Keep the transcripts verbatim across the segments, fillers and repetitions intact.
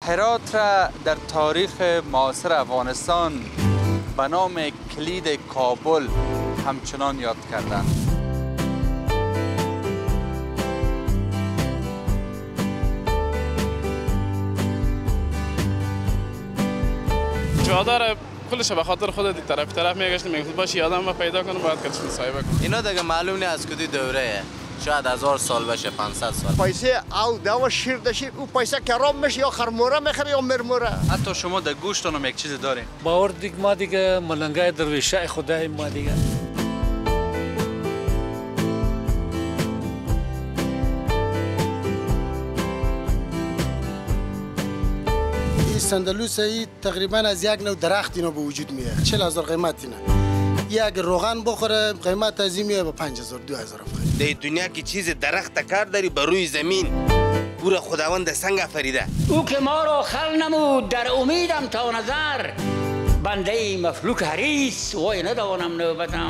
هرات را در تاریخ معاصر افغانستان به نام کلید کابل همچنان یاد کردند. جادار کلش به خاطر خود طرف طرف میگشتیم میگفت باش یادم پیدا کنم باید کتش مصاحبه کنم. اینا دیگه معلوم نیست از کدی دوره، شاید هزار سال بشه، پانصد سال. پیسه او دو شیر داشی او پیسه کرام میشه یا خرموره میخره یا مرموره. حتی شما در گوشتون هم یک چیز دارین. باور دیگه ما دیگه ملنگای درویشه خدای ما دیگه. صندلوس ای تقریبا از یک نوع درخت اینا به وجود میاد. چهل هزار قیمت اینا. یک روغن بخوره قیمت از این میاد به پنج هزار دو هزار افغانی. در دنیا که چیز درخت کار داری بر روی زمین پورا خداوند سنگ آفریده. او که ما را خل نمود در امیدم تا نظر بنده مفلوک حریص وای ندوانم نوبتم.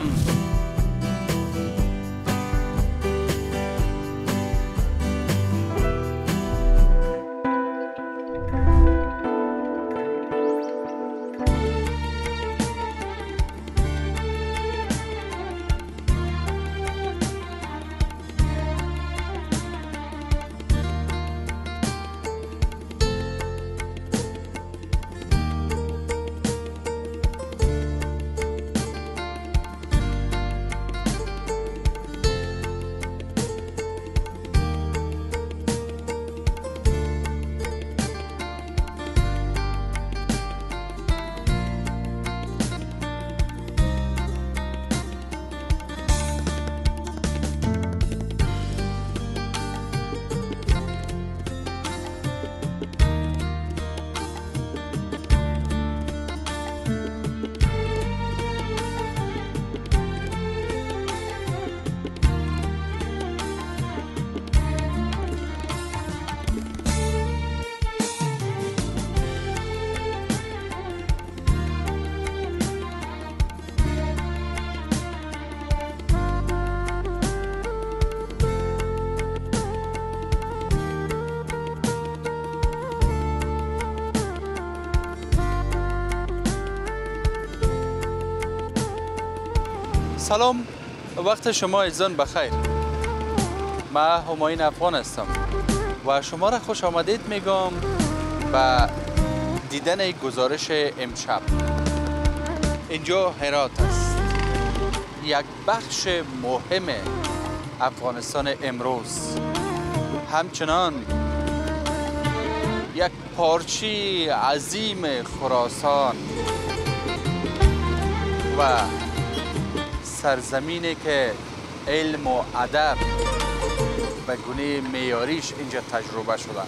سلام، وقت شما عزیزان بخیر. من همایون افغان هستم و شما را خوش آمدید میگم به دیدن گزارش امشب. اینجا هرات است، یک بخش مهم افغانستان امروز، همچنان یک پارچی عظیم خراسان و سرزمینی که علم و ادب به گونه معیاریش اینجا تجربه شده.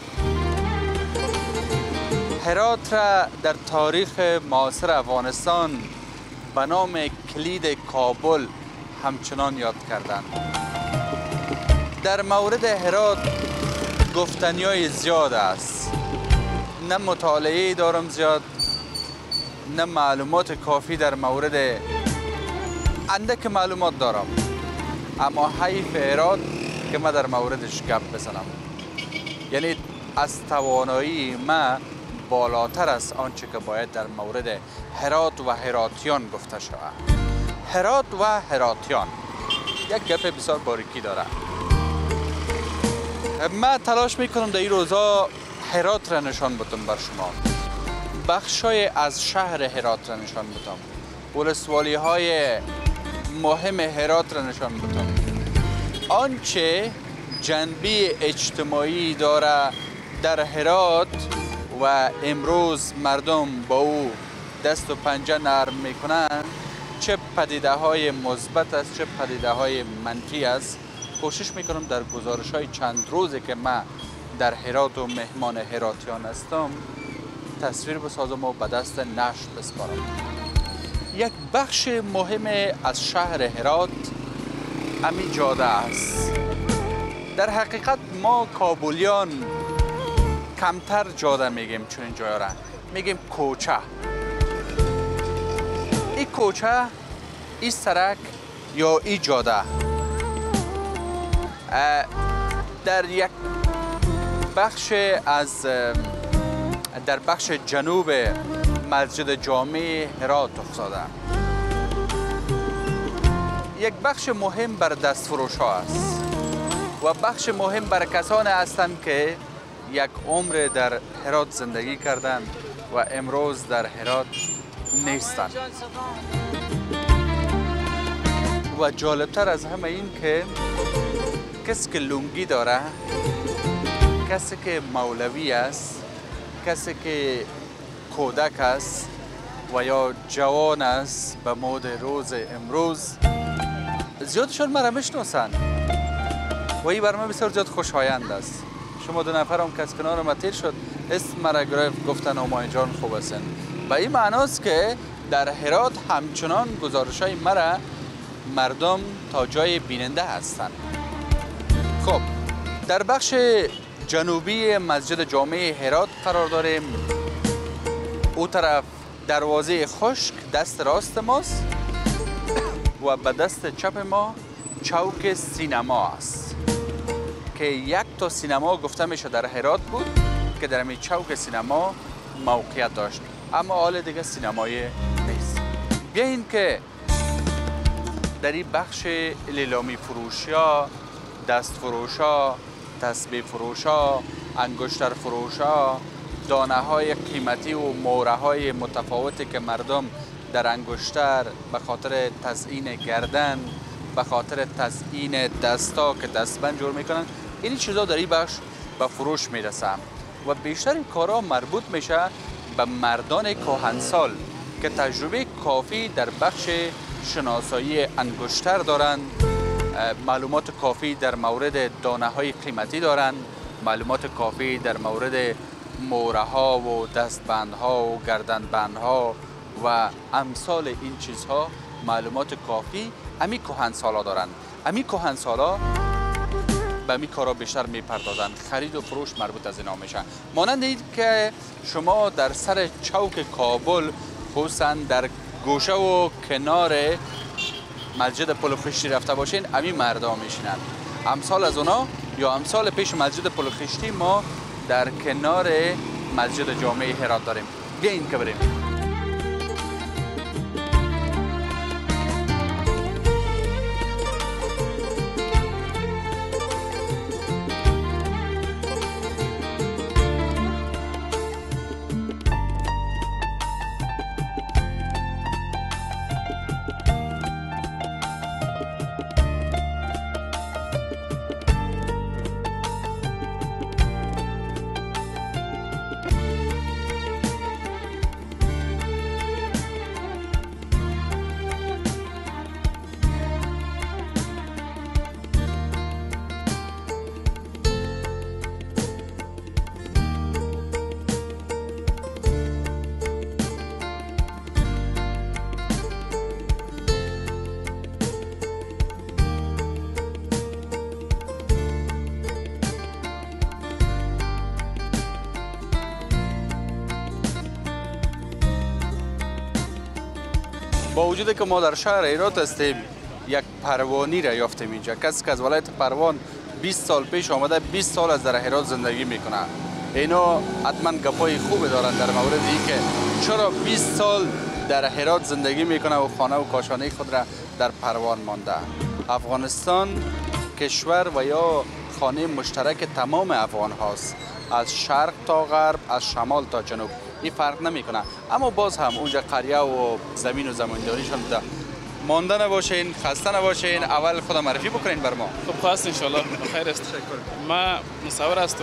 هرات را در تاریخ معاصر افغانستان به نام کلید کابل همچنان یاد کردند. در مورد هرات گفتنیای زیاد است. نه مطالعه دارم زیاد، نه معلومات کافی در مورد اندک معلومات دارم، اما حیف هرات که من در موردش گپ بزنم. یعنی از توانایی من بالاتر از آنچه که باید در مورد هرات و هراتیان گفته شود. هرات و هراتیان یک گپ بسیار باریکی داره. من تلاش میکنم در این روزا هرات را نشان بدم بر شما، بخشای از شهر هرات را نشان بدم، ولسوالی های مهم هرات را نشان بدم، آنچه جنبه اجتماعی داره در هرات و امروز مردم با او دست و پنجه نرم میکنند، چه پدیده های مثبت است چه پدیده های منفی است. کوشش میکنم در گزارش های چند روزی که من در هرات و مهمان هراتیان هستم تصویر بسازم و به دست نشر بسپارم. یک بخش مهم از شهر هرات امی جاده است. در حقیقت ما کابلیان کمتر جاده میگیم، چون این جای را میگیم کوچه. این کوچه، این سرک یا این جاده در یک بخش از در بخش جنوب مسجد جامع هرات افتاده. یک بخش مهم بر دستفروش ها است و بخش مهم بر کسانی هستند که یک عمر در هرات زندگی کردند و امروز در هرات نیستند. و جالبتر از همه این که کسی که لنگی داره، کسی که مولوی است، کسی که کودک است و یا جوان است به مود روز امروز، زیادشون مرا میشناسند و این بر من بسیار زیاد خوشایند است. شما دو نفرم که از کنار ما تیر شد اسم مرا گرفت، گفتن همایون جان خوب هستن. و این معناست که در هرات همچنان گزارش های مرا مردم تا جای بیننده هستند. خب در بخش جنوبی مسجد جامع هرات قرار داریم. او طرف دروازه خشک دست راست ماست و به دست چپ ما چوک سینما است که یک تا سینما گفته میشه در هرات بود که در همین چوک سینما موقعیت داشت، اما حال دیگه سینمای نیست. بیاین که در این بخش لیلامی فروشیا، دست فروشا، تسبیح فروشا، انگشتر فروشا، دانه های قیمتی و موره های متفاوتی که مردم در انگشتر به خاطر تزیین گردن، به خاطر تزیین دستا که دستبند جور میکنن، این چیزا در این بخش به فروش میرسن و بیشتر این کارها مربوط میشه به مردان کهنسال که تجربه کافی در بخش شناسایی انگشتر دارند، معلومات کافی در مورد دانه های قیمتی دارند، معلومات کافی در مورد موره ها و دستبند ها و گردنبند ها و امثال این چیزها معلومات کافی امی کهنسالا دارند. امی کهنسالا به امی کارا بیشتر میپردازند. خرید و فروش مربوط از اینا میشه. مانند این که شما در سر چوک کابل خصوصا در گوشه و کنار مسجد پل خشتی رفته باشین، امی مردا میشینن. امثال از اونا یا امثال پیش مسجد پل خشتی ما در کنار مسجد جامع هرات داریم. بیاین که بریم. با وجود که ما در شهر هرات هستیم، یک پروانی را یافتیم اینجا. کسی که از ولایت پروان بیست سال پیش آمده، بیست سال از در هرات زندگی میکنه. اینا حتما گپای خوب دارن در مورد اینکه چرا بیست سال در هرات زندگی میکنه و خانه و کاشانه خود را در پروان مانده. افغانستان کشور و یا خانه مشترک تمام افغان هاست، از شرق تا غرب، از شمال تا جنوب. این فرق نمیکنه، اما باز هم اونجا قریه و زمین و زمینداریشان بوده. مانده نباشین، خسته نباشین. اول خودم معرفی بکنین بر ما. خب خواست انشالله بخیر است. ما مصور هستم،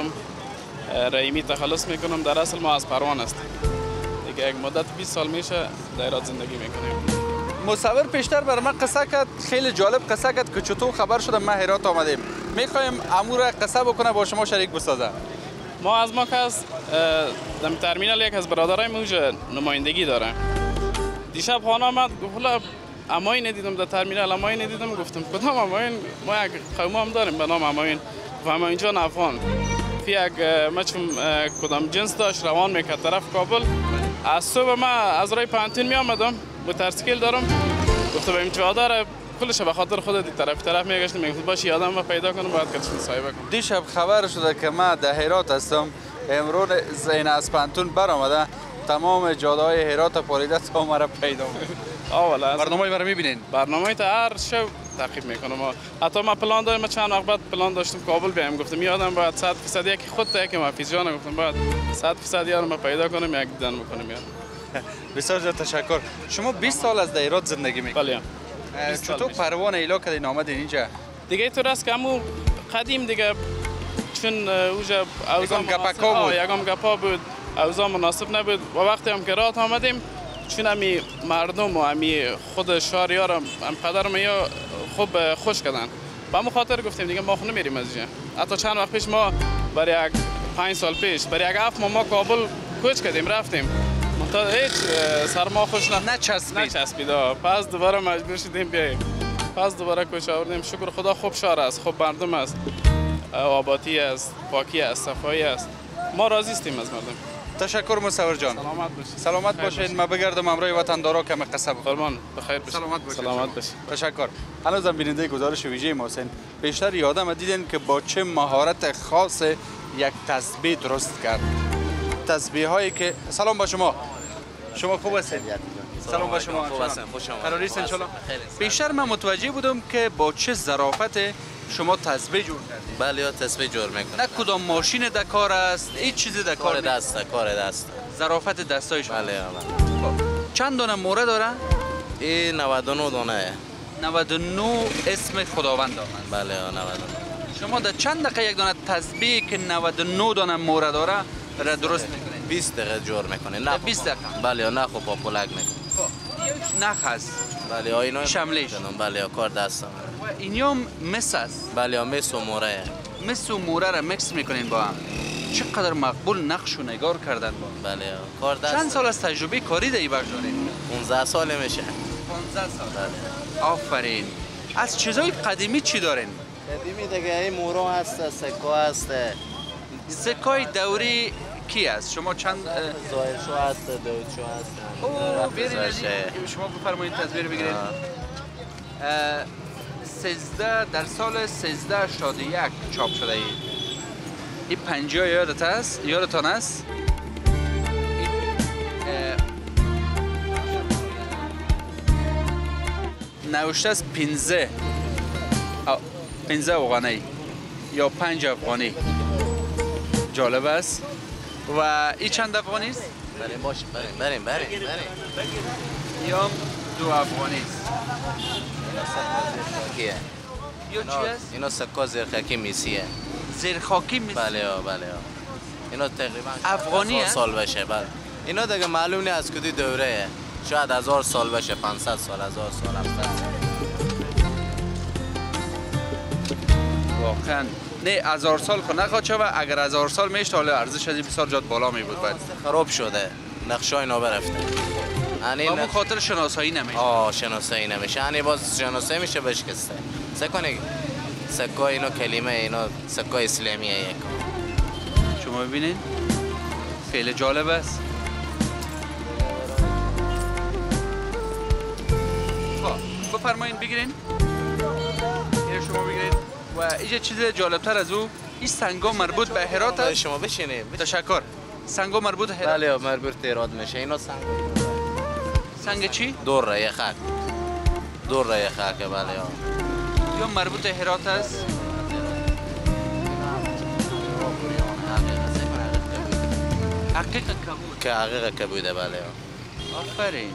رحیمی تخلص میکنم. در اصل ما از پروان هستیم دیگه. یک مدت بیست سال میشه در هرات زندگی میکنیم. مصور پیشتر بر من قصه کرد، خیلی جالب قصه کرد که چطور خبر شده ما هرات آمدیم. میخوایم امور قصه بکنه با شما شریک بسازه. ما از ما که از در ترمینال یک از برادرای موجه نمایندگی داره. دیشب خانه آمد گفت حالا امایی ندیدم در ترمینال، امایی ندیدم. گفتم کدام امایی؟ ما یک قوم هم داریم به نام امایی و امایی جان افغان. فی یک مچم کدام جنس داشت روان میکرد طرف کابل. از صبح ما از رای پانتین می آمدم، موتورسیکل دارم. گفتم این چادر کلش به خاطر خودت طرف طرف میگشتم. میگفت باشه آدم ما پیدا کنم بعد کتش مصاحبه کنم. دیشب خبر شده که ما در هرات هستم. امروز زین اسپانتون برآمده تمام جاده های هرات پالیده تا ما را پیدا می‌کنه. آولا برنامه مرا می‌بینین؟ برنامه تا هر شب تعقیب میکنم. حتی ما پلان داریم، ما چند وقت بعد پلان داشتم کابل بیایم، گفتم یادم باید صد درصد یکی خود تا یکی مفیز جان گفتم باید صد درصد یارو ما پیدا کنیم یک دیدن بکنیم یار. بسیار زیاد تشکر. شما بیست سال از ایراد زندگی میکنید. بله. چطور پروان ایلا کردین آمدین اینجا؟ دیگه اینطور است که همون قدیم دیگه چون اوجا اوضاع یکم گپاکا بود. یکم گپا بود، اوضاع مناسب نبود و وقتی هم که راه آمدیم چون همی مردم و همی خود شهریار هم پدر ما خوب خوش کردن. با همون خاطر گفتیم دیگه ما خونه میریم از اینجا. حتی چند وقت پیش ما برای یک پنج سال پیش برای یک هفت ماه ما کابل کوچ کردیم رفتیم. منتها هیچ سرما خوش نه نچسبید. نچسبید. پس دوباره مجبور شدیم بیاییم. پس دوباره کوچ آوردیم. شکر خدا خوب شهر است، خوب مردم است، آبادی است، پاکی است، صفایی است. ما راضی هستیم از مردم. تشکر مصور جان. سلامت باشید. سلامت باشید. ما بگردم امروی وطندارا کم قصب. فرمان بخیر باشید. سلامت باشید. سلامت باشید. تشکر. هنوزم بیننده گزارش ویژه محسن بیشتر یادم دیدین که با چه مهارت خاص یک تسبیح درست کرد. تسبیح هایی که سلام با شما. شما خوب هستید؟ سلام با شما. خوب هستم. خوش آمدید. قرار است ان شاء الله. بیشتر من متوجه بودم که با چه ظرافت شما تسبیح جور کردید. بله یا تسبیح جور میکنم. نه کدام ماشین در کار است، هیچ چیزی در کار کار دسته، کار دسته. ظرافت دستای شما. بله بله. چند دانه موره داره؟ این نود و نه دانه. نود و نه اسم خداوند دارند. بله نود و نه. شما در چند دقیقه یک دانه تسبیح که نود و نه دانه موره داره را درست میکنید؟ بیست دقیقه جور میکنه. نه بیست دقیقه. بله نه خب پاپولک میکنه. نخ است. بله اینا شملش. بله کار دستم. و اینیام مس است. بله مس و موره. مس و موره را مکس میکنین با هم. چقدر مقبول نقش و نگار کردن با. بله کار دست. چند سال از تجربه کاری در این بخش دارین؟ پانزده سال میشه. پانزده سال. بله. آفرین. از چیزای قدیمی چی دارین؟ قدیمی دیگه این مورو هست، سکو هست. سکای دوری کی است؟ شما چند زایشو هست، دویچو هست. اوه بیرین شما بفرمایید تصویر بگیرید. سیزده در سال سیزده هشتاد و یک چاپ شده ای. این پنجاه یادت است؟ یادتان است؟ نوشته است پنزه پنزه افغانی یا پنج افغانی. جالب است. و این چند افغانی است؟ بریم باش بریم بریم بریم بریم. یا دو افغانی است. کیه؟ یا چی است؟ اینا سکا زرخاکی میسیه. زرخاکی میسی؟ بله بله. اینا تقریبا افغانی هزار سال بشه. بله. اینا دیگه معلوم نیست از کدی دوره. شاید هزار سال بشه، پانصد سال، هزار سال، هفتصد سال. واقعا نه هزار سال خو نخواد شود. اگر هزار سال میشت حالا ارزش از بسیار جات بالا می بود. بعد خراب شده، نقشای نو برفته. با اون خاطر شناسایی نمیشه. آه شناسایی نمیشه. یعنی باز شناسایی میشه بشکسته. سکنه سکای اینو کلمه اینا سکای اسلامیه یک. شما ببینید خیلی جالب است. خب بفرمایید بگیرین. اینو شما بگیرید. و اینجا چیز جالبتر از او این سنگا مربوط به هرات است. شما بشینید. تشکر. سنگا مربوط به هرات. بله مربوط به هرات میشه. اینا سنگ. سنگ چی؟ دور رای خاک. دور رای خاک بله. یا مربوط به هرات است. حقیقت کبود. که حقیقت کبوده بله. آفرین.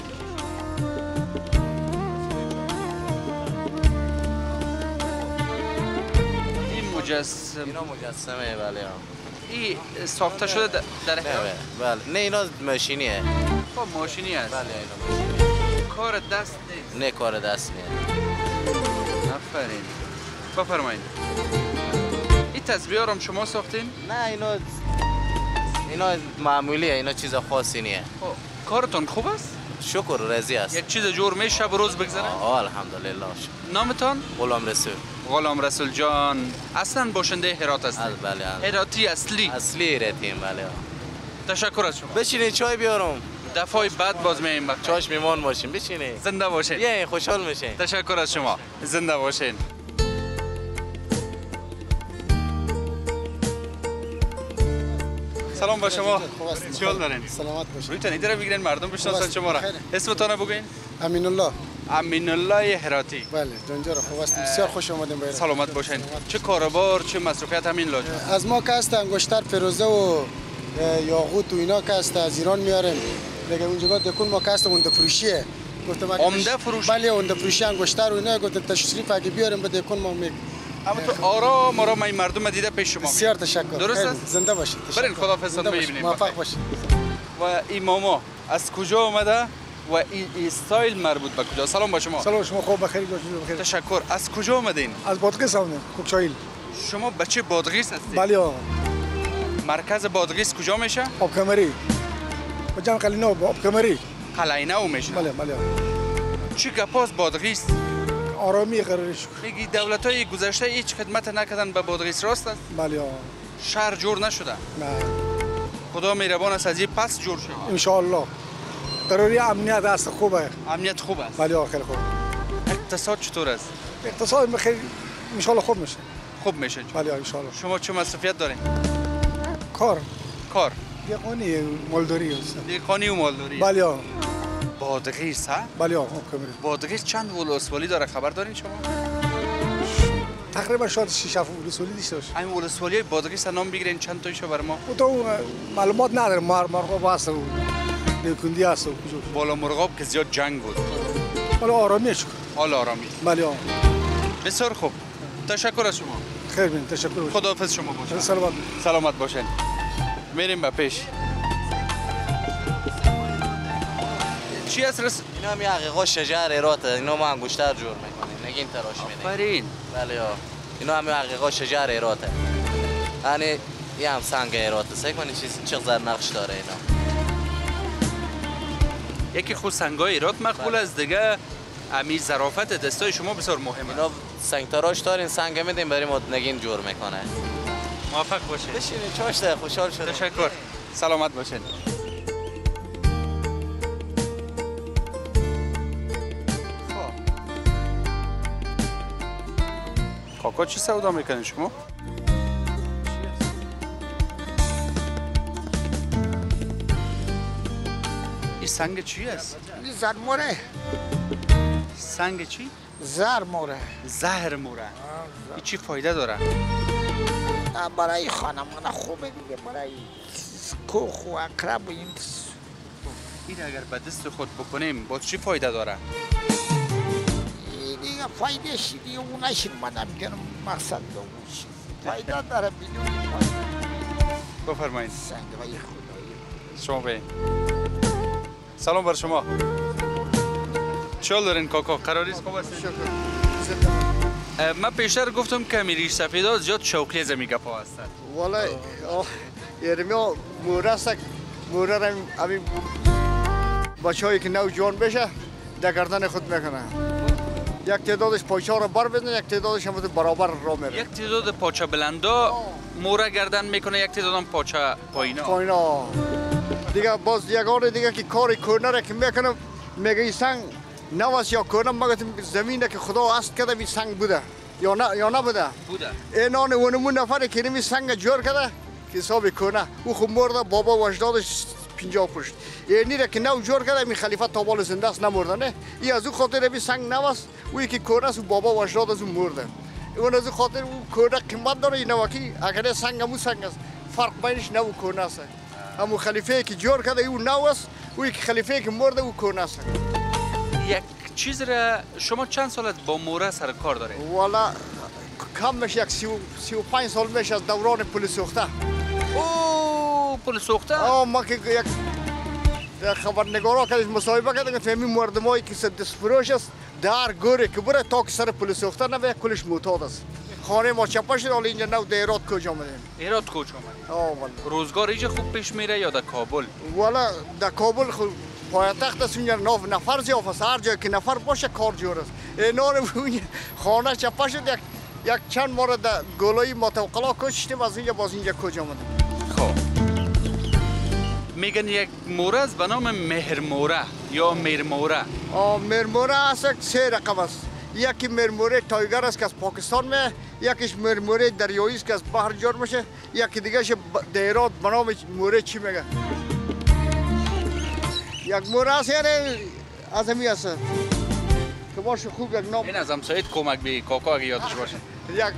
مجسم اینا مجسمه بله. این ساخته شده در نه بله. نه اینا ماشینیه. خب ماشینی است. بله اینا ماشینی. کار دست نیست. نه کار دست نیست. آفرین. بفرمایید. این تسبیحا رو شما ساختین؟ نه اینا اینا معمولیه. اینا چیز خاصی نیست. خب کارتون خوب است؟ شکر راضی است. یک چیز جور میشه شب و روز بگذره؟ آه الحمدلله. نامتان؟ غلام رسول. غلام رسول جان اصلا باشنده هرات هستید؟ بله. هراتی اصلی؟ اصلی هراتیم بله. تشکر از شما. بشینید چای بیارم. دفعه بعد باز میایم بخیر. چاش میمان باشین. بشینید. زنده باشین. یه خوشحال میشین. تشکر از شما. زنده باشین. سلام با شما. چیکار دارین؟ سلامت باشید. روی تنیده رو بگیرین مردم بشناسن شما را. اسمتون بگین. امین الله. امین الله هراتی. بله جانجا رو خوب است. بسیار خوش آمدین باید. سلامت باشین. چه کاروبار چه مصرفیت همین لاجه؟ از ما که است انگشتر فیروزه و یاقوت و اینا که است از ایران میاریم. دیگه اونجا دکون ما که است اون فروشیه. گفتم عمده فروش. بله اون فروشی انگشتر و اینا گفتم تشریف اگه بیاریم به دکون ما می اما تو آرام آرام این مردم دیده پیش شما. بسیار تشکر. درست است؟ زنده باشید. برین خداحافظ ببینیم. موفق باشید. و این ماما از کجا آمده و این استایل مربوط به کجا؟ سلام با شما. سلام شما خوب بخیر باشید بخیر. تشکر. از کجا آمدین؟ از بادغیس آمدیم کوکچایل. شما بچه بادغیس هستید؟ بله آقا. مرکز بادغیس کجا میشه؟ آبکمری. بجام قلینا آبکمری. قلعه میشه. بله بله. چی گپاس بادغیس؟ آرامی قرارش. میگی دولت های گذشته هیچ خدمت نکردن به بادغیس راست است؟ بله آقا. شهر جور نشده؟ نه. خدا مهربان است از این پس جور شد. ان شاء الله. ضروری امنیت است خوبه. امنیت خوب است. بله آقا خیلی خوب. اقتصاد چطور است؟ اقتصاد خیلی ان شاء الله خوب میشه. خوب میشه. بله ان شاء الله. شما چه مصرفیت دارین؟ کار. کار. دیقانی مالداری است. دیقانی و مالداری. بله آقا. بادغیس ها؟ بله آقا آبکمری. بادغیس چند ولسوالی داره خبر دارین شما؟ تقریبا شاید شش هفت ولسوالی داشته باشه. این ولسوالی بادغیس نام بگیرین چند تایشو بر ما؟ تو معلومات ندارم مار مرغاب هست و نیکوندی هست و کجا. بالا مرغاب که زیاد جنگ بود. حالا آرامی شکر. حال آرامی. بله آقا. بسیار خوب. تشکر از شما. خیر بین تشکر. خداحافظ شما باشید. سلامت. سلامت باشین. میریم به پیش. چی است رس؟ اینا هم یه حقیقا شجر ایراته، اینا ما انگشتر جور میکنیم نگین تراش میدیم. آفرین. بله ها. اینا هم یه حقیقا شجر ایراته. یعنی یه هم سنگ ایراته. سعی کنی چیز چقدر نقش داره اینا. یکی خود سنگای ایرات مقبول است دیگه. امی ظرافت دستای شما بسیار مهمه. اینا سنگ تراش دارین سنگ میدیم بریم و نگین جور میکنه. موفق باشید. بشینید چاشته خوشحال شدم. تشکر. سلامت باشین. کاکا چی سودا میکنین شما؟ این سنگ چی است؟ این زرموره. سنگ چی؟ زرموره. زهر موره. این چی فایده داره؟ برای خانمان خوبه دیگه برای کوخ و اقرب و این. این اگر به دست خود بکنیم با چی فایده داره؟ دیگه فایده شدی اونش من نمیگم مقصد دوش فایده داره بدون فایده. بفرمایید. سنگ وای خدایی. شما به سلام بر شما. چال دارین کاکا قراریست خوب است؟ شکر. من پیشتر گفتم که میریش سفیدا زیاد شوقی زمی گپا هستن. والا یرمیا مورسک مورر همین بچه‌ای که نو جوان بشه در گردن خود میکنه. یک تعدادش پاچه رو بر بزنه یک تعدادش هم برابر را میره. یک تعداد پاچه بلندا موره گردن میکنه یک تعداد هم پاچه پایینا. پایینا. دیگه باز یگانه دیگه که کاری کنه را که میکنه میگه این سنگ نواس یا کنم مگه زمینه که خدا است کرده این سنگ بوده یا نه یا نبوده. بوده. اینان اونمون نفر که نمی سنگ جور کرده که حساب کنه او خود مرده بابا و اجدادش پنجاه پشت. اینی را که نو جور کرده می خلیفه تا بال زنده است نمرده نه. ای از او خاطر بی سنگ نواس او که کنه است بابا و اجداد از او مرده. اون از او خاطر او کنه قیمت داره این نواکی اگر سنگ همون سنگ است فرق بینش نو کنه است. همون خلیفه که جور کرده او نو است او که خلیفه که مرده او کنه است. یک چیز را شما چند سالت با موره سر کار دارید؟ والا کم میشه یک سی و پنج سال میشه از دوران پل سوخته. اوه پل سوخته؟ آه ما که یک خبرنگارا که مصاحبه کردن که همین مردمایی که دست فروش است در گوره که بره تا که سر پل سوخته نبه کلش معتاد است. خانه ما چپا شد حالا اینجا نو در ایراد کجا آمدیم. ایراد کجا آمدیم؟ آه والا. روزگار اینجا خوب پیش میره یا در کابل؟ والا در کابل خود پایتخت است اونجا ناف نفر زیاف است هر جایی که نفر باشه کار جور است. اینان خانه چپا شد یک یک چند ماه در گلای متوقلا کشتیم از اینجا باز اینجا کجا آمدیم. خب میگن یک موره است به نام مهرموره یا میرموره. آه میرموره است سه رقم است. یکی میرموره تایگر است که از پاکستان می یکیش موره دریایی است که از بحر جار میشه، یکی دیگهش دیرات به نام موره چی میگه؟ یک موره هست یعنی از همی هست که باشه خوب یک نام. این از همسایت کمک بی کاکا اگه یادش باشه. یک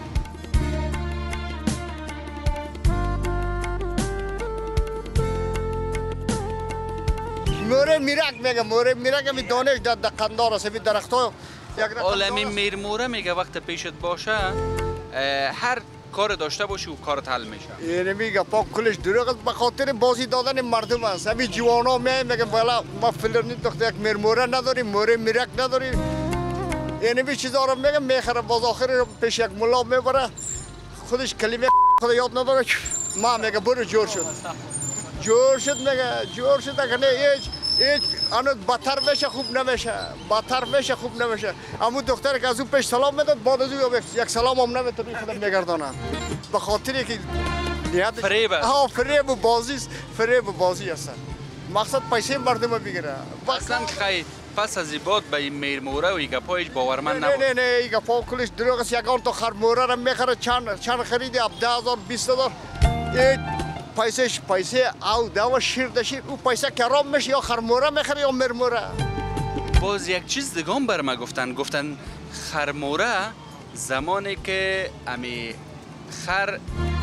موره میرک میگه، موره میرک همی دانش در قندار است، همی درخت ها یک رقم عالمی میرموره میگه وقت پیشت باشه هر کار داشته باشی و کارت حل میشه. یعنی میگه پاک کلش دروغ است، به خاطر بازی دادن مردم است. همین جوانا میایم میگن بالا ما فلانی دختر یک میرموره نداریم، موره میرک نداریم. یعنی می چیزا رو میگم میخره، باز آخر پیش یک ملا میبره خودش کلمه خود یاد نداره، ما میگه برو جور شد جور شد میگه جور شد اگه نه هیچ هیچ آنو بدتر میشه خوب نمیشه، بدتر میشه خوب نمیشه. اما دختر که از اون پیش سلام میداد بعد از اون یک سلام هم نمیتونه خودم میگردانه، به خاطر که نیت فریب است. ها فریب و بازی است، فریب و بازی است. مقصد پیسه مردم بگیره. اصلا خیلی پس از بعد به این میرموره و ایگا پایش باورمند نه نبود. نه نه ایگا پا کلش دروغ است. یکان تو خرموره رو میخره چند چند خریدی هفده هزار بیست هزار پیسهش پیسه او دو شیر دشیر او پیسه کرام میشه یا خرموره میخره یا مرموره. باز یک چیز دیگه هم بر ما گفتن گفتن خرموره زمانی که امی خر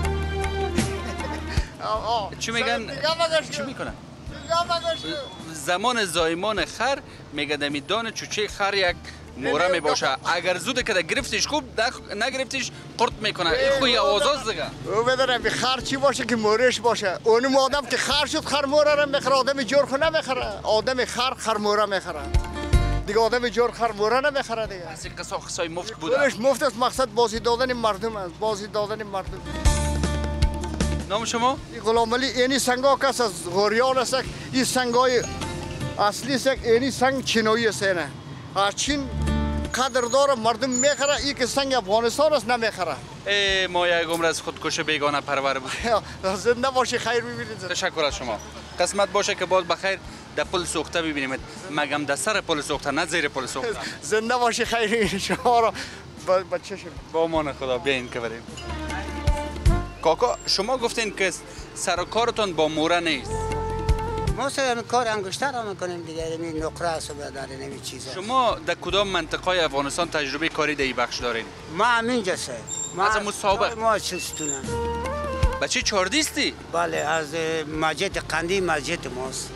چی میگن چی میکنن زمان زایمان خر میگه دمی دان چوچه خر یک موره می باشه، اگر زود که گرفتیش خوب نگرفتیش قرط میکنه. این خوی آوازاست دیگه. او بدونم خر چی باشه که مورش باشه. اون آدم که خر شد خر موره رو میخره، آدم جور خو نمیخره. آدم خر خر موره میخره دیگه، آدم جور خر موره نمیخره دیگه. اصل قصه قصه مفت بوده. کلش مفت است، مقصد بازی دادن مردم است، بازی دادن مردم. نام شما؟ این غلام علی اینی سنگا کس از غوریان است. این سنگای اصلی است، اینی سنگ چینایی است. نه از چین قدردار مردم میخره، این که سنگ افغانستان است نمیخره. ای ما یک عمر از خودکش بیگانه پرور بود. زنده باشی، خیر ببینید. تشکر از شما. قسمت باشه که باز بخیر در پل سوخته ببینیم، مگم در سر پل سوخته نه زیر پل سوخته. زنده باشی، خیر ببینید شما را. بچه شما با امان خدا بیاین که بریم. کاکا شما گفتین که سر و کارتون با موره نیست. ما سر کار انگشتر هم میکنیم دیگه، این نقره است و داره نمی چیزا. شما در کدام منطقه افغانستان تجربه کاری در این بخش دارین؟ ما همینجا سه. از مسابقه ما چستونم. بچه چهاردیستی؟ بله، از مسجد قندی مسجد ماست.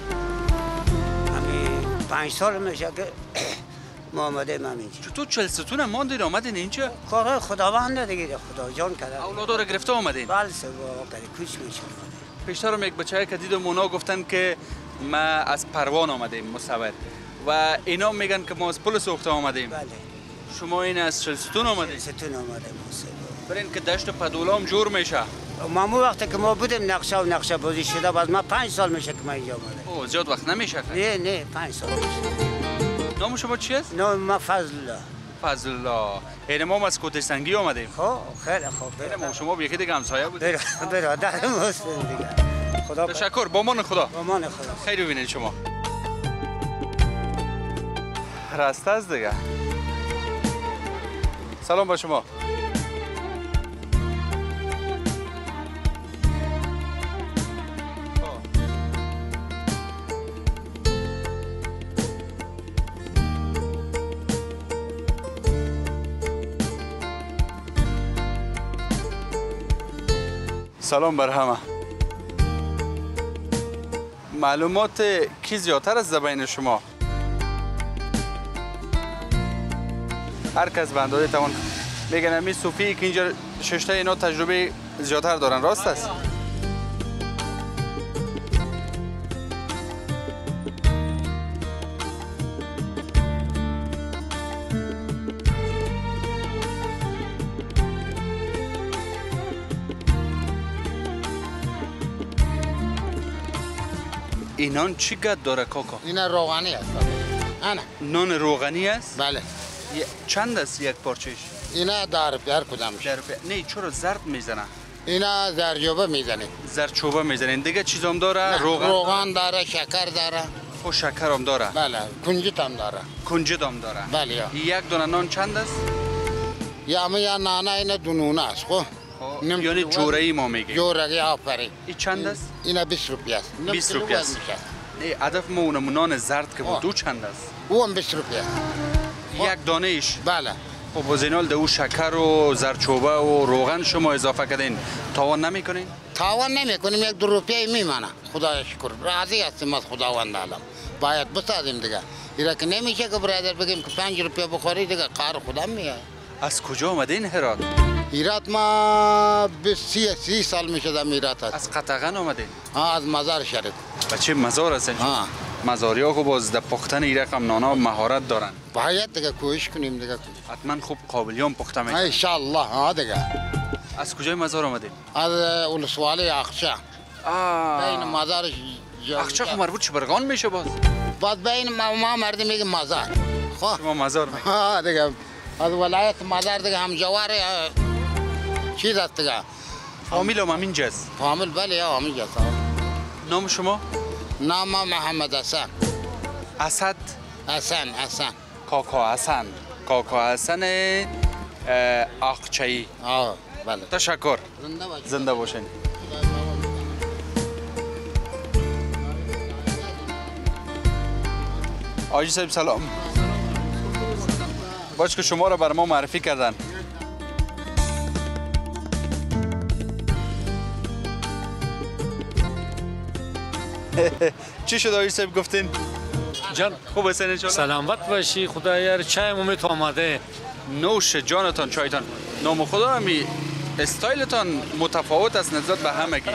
همین پنج سال میشه که ما آمدیم همینجا. چطور چهل ستون ماندین آمدین اینجا؟ کارهای خداونده دیگه، خدا جان کرده. اولادا رو گرفته آمدین؟ بله سه بابا کردی کوچ میشه. پیشترم یک بچه که دیدم اونا گفتن که ما از پروان آمدیم مصور و اینا میگن که ما از پل سوخته آمدیم. بله. شما این از چهلستون آمدیم؟ چهلستون آمدیم. برین که دشت پدولا هم جور میشه. ما مو وقتی که ما بودیم نقشه و نقشه بازی شده، باز ما پنج سال میشه که ما اینجا آمدیم. اوه زیاد وقت نمیشه. نه نه پنج سال میشه. نام شما چی است؟ نام ما فضل الله. فضل الله. این ما از کوتش سنگی آمدیم. خب خیلی خوب. بریم شما یکی دیگه همسایه بودید. برادر ماست دیگه. خدا تشکر، با امان خدا. با امان خدا. خیر ببینید شما. راسته است دیگه. سلام با شما. سلام بر همه. معلومات کی زیادتر از زبان شما؟ هر کس به اندازه توان میگن امی صوفی که اینجا ششته اینا تجربه زیادتر دارن، راست است؟ این نان چی قد داره کاکا؟ این روغنی است. انا نان روغنی است؟ بله. چند است یک پارچش؟ اینا در روپیه هر کدامش. در روپیه. نه چرا زرد میزنه؟ اینا زرچوبه میزنه. زرچوبه میزنه. دیگه چیز هم داره؟ روغن روغن داره، شکر داره. خو شکر هم داره؟ بله. کنجد هم داره. کنجد هم داره؟ بله. یک دونه نان چند است؟ یا همه یا نانه اینا دونونه است خب یعنی جوره ای ما میگیم جورگی آفرین این چند است؟ اینا بیست روپیه است بیست روپیه است هدف ما اونم نان زرد که بود دو چند است؟ او هم بیست روپیه است یک دانه ایش؟ بله خب بازینال ده او شکر و زرچوبه و روغن شما اضافه کردین تاوان نمی کنین؟ تاوان نمی کنیم یک دو روپیه میمانه خدا شکر راضی هستیم از خداوند عالم باید بسازیم دیگه ایرا که نمیشه که برادر بگیم که پنج روپیه بخوری دیگه کار خودم میاد از کجا آمدین هرات؟ هرات ما بیست سی سی سال میشه در هرات هست از قطغن آمدین؟ ها از مزار شریف بچه مزار هستن؟ ها مزاریا خب باز در پختن این رقم نانا مهارت دارن باید دیگه کوشش کنیم دیگه حتما خوب قابلیون پخته میکنن ان شاء الله ها دیگه از کجای مزار آمدین؟ از ولسوالی اخشه بین مزار اخشه خب مربوط شبرغان میشه باز باز بین ما, ما مردم میگه مزار خب شما مزار میگه ها دیگه از ولایت مزار دیگه هم جوار چیز است دیگه فامیل هم همین جز فامیل بله یا همین جز نام شما؟ نام محمد حسن اسد حسن حسن کاکا حسن کاکا حسن اقچه‌ای آه بله تشکر زنده باشین زنده باشین آجی صاحب سلام باش که شما را بر ما معرفی کردن چی شد آجی صاحب گفتین؟ جان خوب هستین انشاءالله؟ سلامت باشی خدایا چای مومت آماده نوش جانتان چایتان نام خدا همی استایلتان متفاوت است نسبت به همگی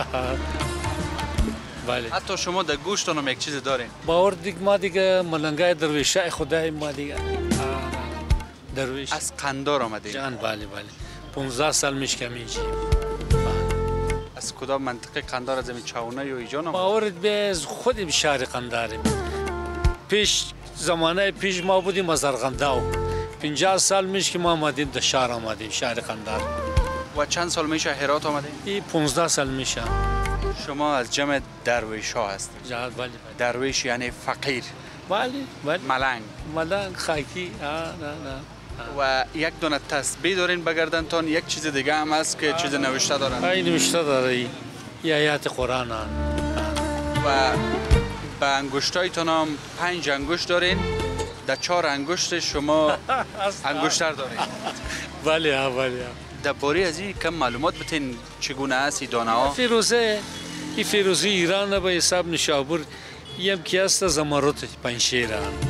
بله حتی شما در گوشتان هم یک چیز دارین باور دیگه ما دیگه ملنگای درویشه خدای ما دیگه درویش از قندار آمدین جان بله بله پانزده سال میش که میجیم از کدام منطقه قندار از این چاونه یا ایجان آمد؟ باورت بیز خودیم شهر قنداریم پیش زمانه پیش ما بودیم از ارغنداو پنجاه سال میش که ما آمدیم در شهر آمدیم شهر قندار و چند سال میشه هرات آمدین؟ این پانزده سال میشه شما از جمع درویش ها هستید جان بله درویش یعنی فقیر بله بله ملنگ ملنگ خاکی آه نه نه و یک دونه تسبیح دارین بگردنتان یک چیز دیگه هم هست که چیز نوشته دارن این نوشته داره ای آیات قرآن هن. و به انگشتایتان هم پنج انگشت دارین در چهار انگشت شما انگشتر دارین بله ها بله ها در باره از این کم معلومات بتین چگونه است این دانه ها فیروزه این فیروزه ایران به حساب نشابور یم کی است زمرد پنشیر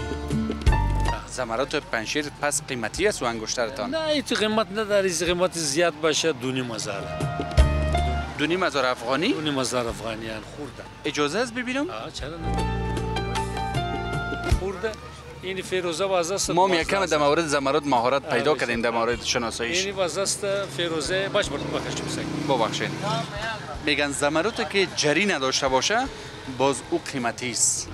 زمرد پنشیر پس قیمتی است و انگشترتان نه این قیمت نداره قیمت زیاد باشه دونی مزار دونی مزار افغانی دونی مزار افغانی ان خورده اجازه است ببینم آه چرا نه خورده این فیروزه واسه ما یکم در مورد زمرد مهارت پیدا کردیم در مورد شناساییش این واسه فیروزه باش برات بخشم ببخشید میگن زمرد که جری نداشته باشه باز او قیمتی است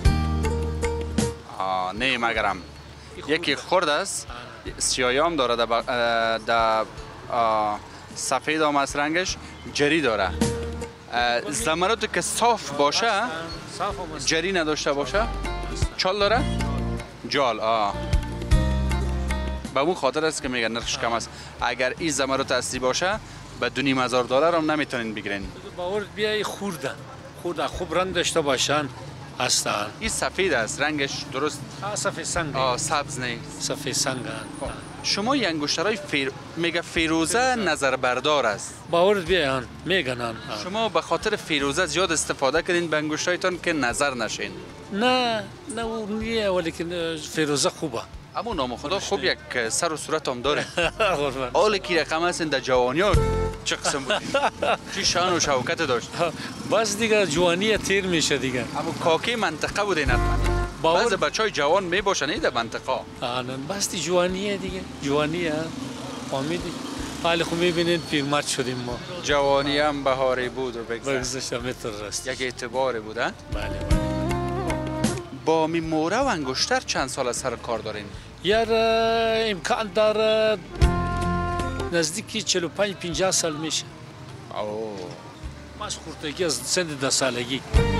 نه مگرم یکی خرد است سیاهی هم داره در در سفید هم از رنگش جری داره زمرد که صاف باشه جری نداشته باشه چال داره جال آه به اون خاطر است که میگن نرخش کم است اگر این زمرد اصلی باشه به دو نیم هزار دلار هم نمیتونین بگیرین باور بیای خوردن خورده خوب رنگ داشته باشن هستن این سفید است رنگش درست سفید سنگ آه سبز نیست سفید سنگ شما این انگشترهای فیر... میگه فیروزه نظر بردار است باور بیان میگنن شما به خاطر فیروزه زیاد استفاده کردین به انگشتایتان که نظر نشین نه نه اون نیه ولیکن فیروزه خوبه اما نام خدا خوب یک سر و صورت هم داره حالا کی رقم هستین در جوانی ها چه قسم بودین چی شان و شوکت داشت بس دیگه جوانی تیر میشه دیگه اما کاکی منطقه بودین حتما بعض بچه های جوان می باشن این در منطقه آنن بس دی جوانیه دیگه جوانیه فهمیدی حالا خب میبینین پیرمرد شدیم ما جوانی هم بهاری بود و بگذشت متر رست یک اعتباری بودن بله بله با می موره و انگشتر چند سال از سر کار دارین؟ یار امکان داره نزدیکی چهل و پنج پنجاه سال میشه اوه ما از خورتگی از سن ده سالگی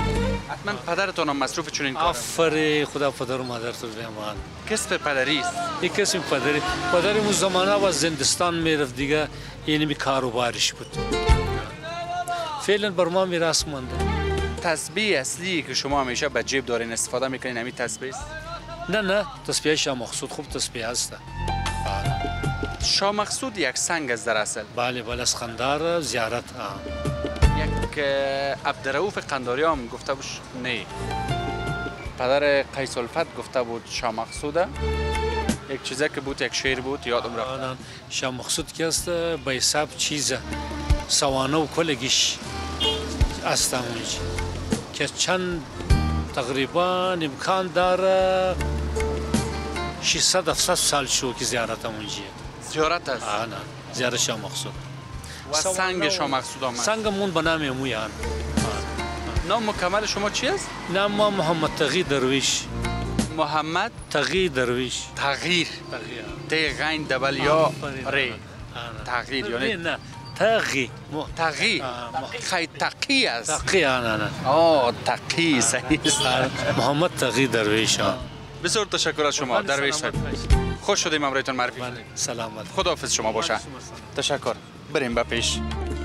حتما پدرتون هم مصروف چنین کاره. آفرین، خدا پدر و مادر تو بیامرزه. کسب پدری است. این کسب پدری پدری اون زمانه و زندستان میرفت دیگه، یعنی کاروبارش بود. فعلا بر ما میراث مونده. تسبیح اصلی که شما همیشه به جیب دارین استفاده میکنین همین تسبیح است؟ نه نه، تسبیح شاه مقصود خوب تسبیح است. شاه مقصود یک سنگ است در اصل. بله بله، از قندار زیارت. یک عبدالرؤوف قنداری هم گفته بود نه، پدر قیس الفت گفته بود شاه مقصوده. یک چیزی که بود، یک شعر بود یادم رفت. شاه مقصود که است به حساب چیزه سوانه و کلگیش است اونجا که چند تقریبا امکان داره ششصد هفتصد سال شو که زیارت اونجا زیارت است. آه نه، زیارت شاه مقصود و سنگ شاه مقصود آمد. سنگ مون به نام مویان. نام مکمل شما چی است؟ نام ما محمد تغییر درویش. محمد تغییر درویش. تغییر. ت غین دبل یا ری. تغییر یعنی نه تغییر. تغییر. خیلی تقی است. تقی نه نه. آه تقی صحیح است. محمد تغییر درویش. بسیار تشکر از شما درویش صاحب. خوش شدیم امرایتون معرفی. سلامت. خداحافظ شما باشه. تشکر. بریم به پیش.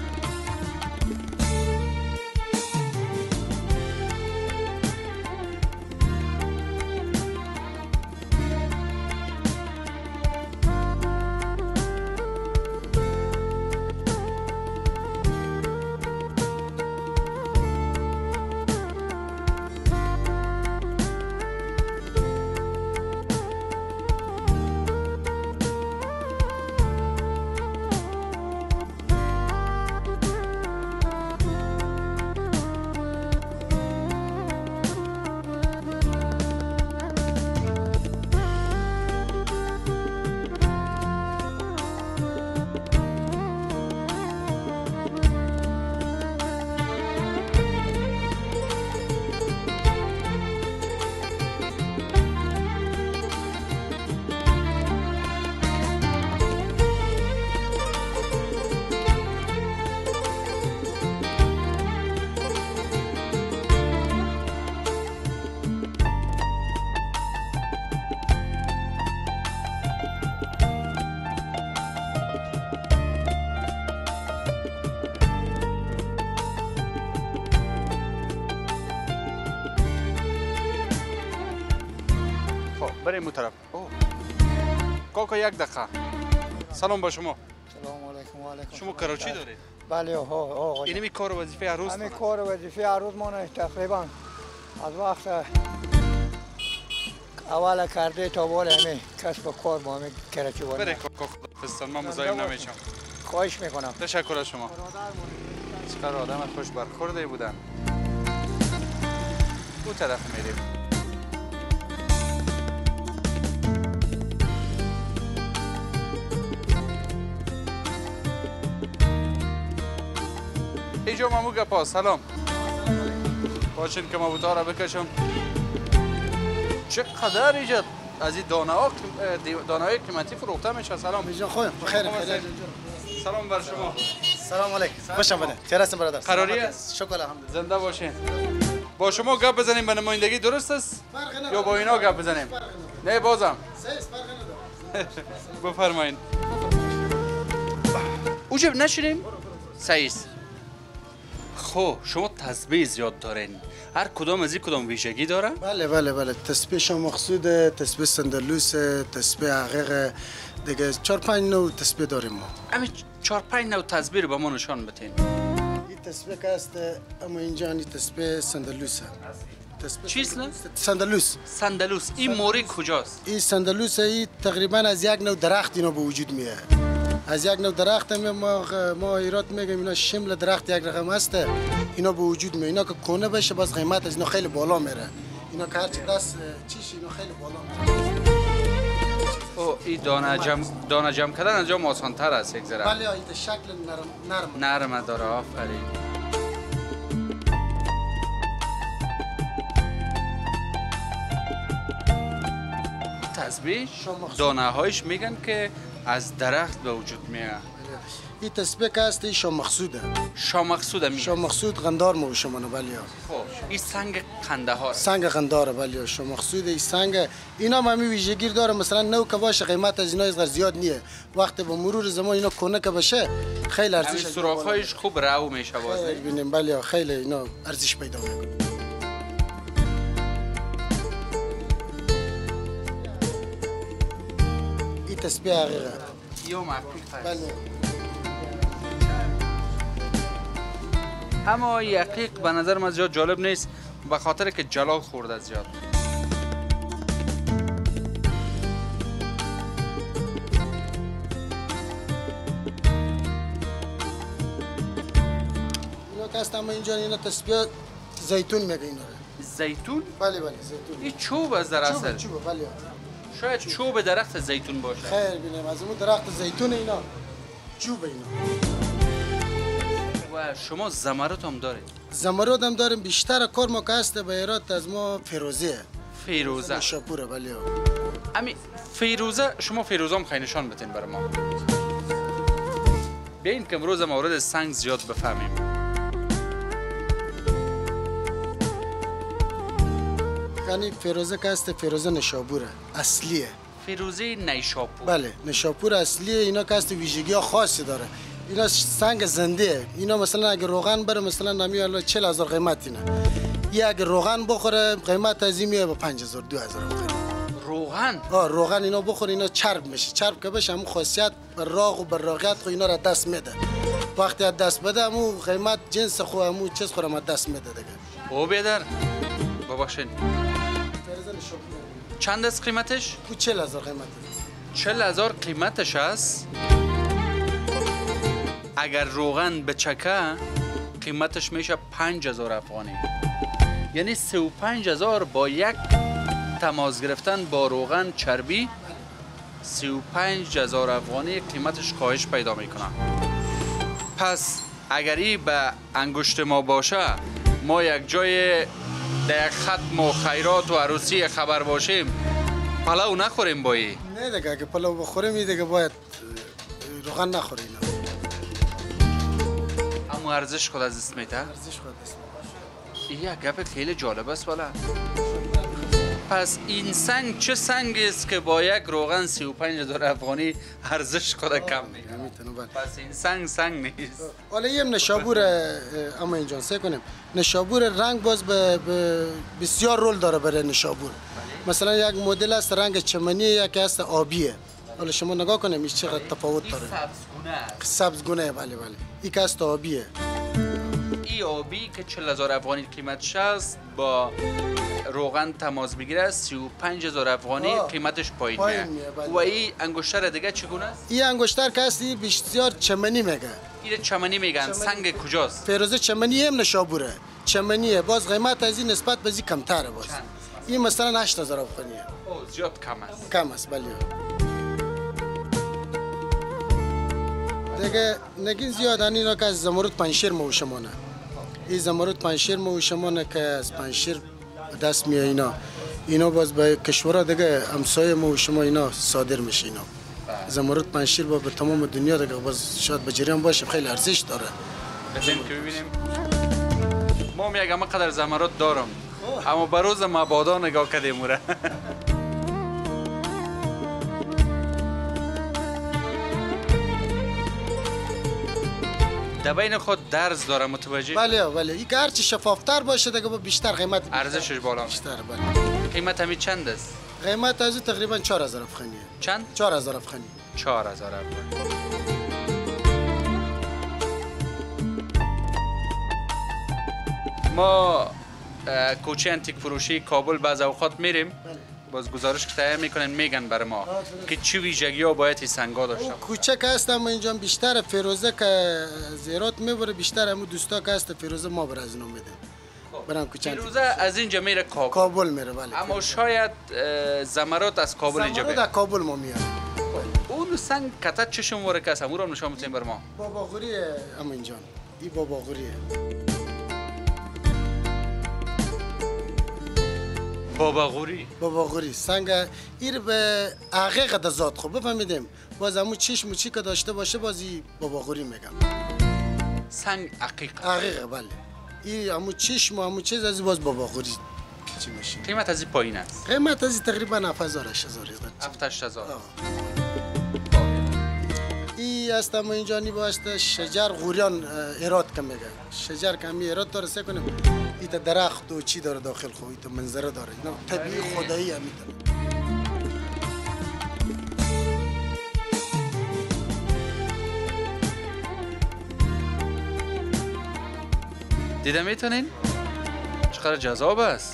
بریم اون طرف. کاکا یک دقیقه. سلام با شما. سلام علیکم و علیکم. شما کراچی دارید؟ بله آقا. اینمی کار و وظیفه هر روز؟ همین کار و وظیفه هر روز ما تقریبا از وقت اول کرده تا بال همین کسب و کار با همین کراچی بود. بره کاکا خداحافظ، من مزاحم نمیشم. خواهش میکنم. تشکر از شما. چقدر آدم خوش برخورده بودن. اون طرف میریم. اینجا مامو گپا. سلام. باشین که مابوتا را بکشم. چقدر اینجا از این دانه ها دانه های قیمتی فروخته میشه. سلام. اینجا خوبه. بخیر. سلام بر شما. سلام علیکم. خوش آمدید. چطور هستین برادر؟ قراری است؟ شکر الحمدلله. زنده باشین. با شما گپ بزنیم به نمایندگی درست است؟ یا با اینا گپ بزنیم؟ نه بازم. بفرمایید. اوجه نشینیم؟ صحیح. خب شما تسبیح زیاد دارین. هر کدام از این کدام ویژگی داره؟ بله بله بله. تسبیح شاه مقصود، تسبیح سندلوس، تسبیح عقیق، دیگه چهار پنج نوع تسبیح داریم ما. همین چهار پنج نوع تسبیح رو به ما نشان بدین. این تسبیح که است اما اینجا این تسبیح سندلوسه. چیست نه؟ سندلوس. سندلوس. این موری کجاست؟ این سندلوس این تقریبا از یک نوع درخت اینا به وجود میاد. از یک نوع درخت هم ما ما ایراد میگیم اینا شمل درخت یک رقم است، اینا به وجود میاد. اینا که کنه بشه باز قیمت از اینا خیلی بالا میره. اینا که هرچی دست چیش اینا خیلی بالا میره. او این دانه جمع دانه جمع کردن از جام آسان تر است یک ذره. بله این شکل نرم نرم نرم داره. آفرین. تسبیح دانه هایش میگن که از درخت به وجود میاد. این تسبیح که هست این شاه مقصوده. شاه مقصود می شاه مقصود قندار موشمانه بله. خب این سنگ قندهار. سنگ قنداره بله. شاه مقصود این سنگ اینا هم ویژگی داره مثلا نو که باشه قیمت از اینا از زیاد نیه. وقتی با مرور زمان اینا کنه که بشه خیلی ارزش. همین سوراخ‌هایش خوب رو میشه واسه. ببینیم بله خیلی اینا ارزش پیدا میکنه. این تسبیح حقیقت. یا معقول هست. بله. اما یقیق به نظر من زیاد جالب نیست به خاطر که جلال خورده زیاد. اینا که هست اما اینجا اینا تسبیح زیتون میگه اینا رو. زیتون؟ بله بله زیتون. این چوب از در اصل. چوب چوب بله. شاید چوب درخت زیتون باشه. خیر بینیم از اون درخت زیتون اینا چوب اینا. و شما زمرد هم دارید؟ زمرد هم داریم بیشتر کار ما که هست به ایراد از ما فیروزه. فیروزه. نشاپوره بله. امی فیروزه شما فیروزه هم خیلی نشان بتین برای ما. بیاین که امروز مورد سنگ زیاد بفهمیم. یعنی فیروزه که هست فیروزه نشابوره اصلیه. فیروزه نیشاپور. بله نشاپور اصلیه. اینا که هست ویژگی ها خاصی داره. اینا سنگ زنده. اینا مثلا اگه روغن بره مثلا نمی الله چهل هزار قیمت اینه. یا اگه روغن بخوره قیمت از این میاد به پنج هزار دو هزار. روغن؟ آه روغن اینا بخوره اینا چرب میشه. چرب که بشه همون خاصیت راق و براقیت خو اینا را دست میده. وقتی از دست بده همون قیمت جنس خو همون چیز خورم از دست میده دیگه. او بیادر ببخشید. چند است قیمتش؟ چهل هزار قیمتش. چهل هزار قیمتش است. اگر روغن بچکه قیمتش میشه پنج هزار افغانی. یعنی سی و پنج هزار با یک تماس گرفتن با روغن چربی سی و پنج هزار افغانی قیمتش کاهش پیدا میکنه. پس اگر این به انگشت ما باشه ما یک جای در یک ختم و خیرات و عروسی خبر باشیم پلو نخوریم با این؟ نه دیگه اگه پلو بخوریم این دیگه باید روغن نخوریم. اما ارزش خود از دست میده؟ ارزش خود دست میده. این یک گپ خیلی جالب است والا. پس این سنگ چه سنگ است که با یک روغن سی و پنج هزار افغانی ارزش خود کم میکنه؟ پس این سنگ سنگ نیست. حالا یه نشابور اما اینجا سه کنیم. نشابور رنگ باز به بسیار رول داره برای نشابور. مثلا یک مدل است رنگ چمنی یکی است آبیه. حالا شما نگاه کنیم این چقدر تفاوت داره. سبزگونه است. سبزگونه بله بله. این که است آبیه. این آبی که چهل هزار افغانی قیمتش است با روغن تماس بگیره سی و پنج هزار افغانی قیمتش پایین میه. و این انگشتر دیگه چگونه است؟ این انگشتر که است بسیار چمنی میگه. این چمنی میگن. سنگ کجاست؟ فیروزه چمنی هم نشابوره. چمنیه باز قیمت از این نسبت به زی کمتره باز. این مثلا هشت هزار افغانیه. او زیاد کم است. کم است بله. دیگه نگین زیاد اینا که از زمرد پنشیر موشمانه. این زمرد پنشیر موشمانه که از پنشیر دست میاد اینا. اینا باز به کشورها دیگه همسایه موشما اینا صادر میشه اینا. زمرد پنشیر با به تمام دنیا دیگه باز شاید به جریان باشه خیلی ارزش داره. ببینیم که ببینیم. ما هم یک قدر زمرد دارم. اما به روز مبادا نگاه کردیم موره. در بین خود درز داره متوجه؟ بله بله این که هرچی شفافتر باشه دیگه بیشتر قیمت ارزشش بالا بیشتر بله. قیمت همین چند است؟ قیمت از تقریبا چهار هزار افغانیه. چند؟ چهار هزار افغانی. چهار هزار افغانی. ما کوچه انتیک فروشی کابل بعض اوقات میریم. باز گزارش که تهیه میکنن میگن برای ما که چی ویژگی ها باید این سنگا داشته باشه. کوچه که هست اما اینجا بیشتر فیروزه که زیرات میبره بیشتر همون دوستا که هست فیروزه ما بر از اینا میدیم. برام کوچه فیروزه از اینجا میره کابل. کابل میره بله. اما شاید زمرات از کابل اینجا بیاد. زمرات کابل ما میاد. اون سنگ کتا چشم وره کس همون رو نشان میتونیم بر ما. باباغوریه اما اینجا. این باباغوریه. باباغوری باباغوری سنگ ایر به عقیق د ذات خو بفهمیدیم باز همون چشم و چی که داشته باشه بازی باباغوری میگم سنگ عقیق عقیق بله این همون چشم و همون چیز از باز باباغوری چی میشه قیمت از این پایین است قیمت از این تقریبا هفت هزار هشت هزار ای است ما اینجا نی باشه شجر غوریان ایراد که میگه شجر که همی ایراد داره سه کنیم ایت درخت و چی داره داخل خو ایت منظره داره اینا طبیعی خدایی همی داره دیده میتونین چقدر جذاب است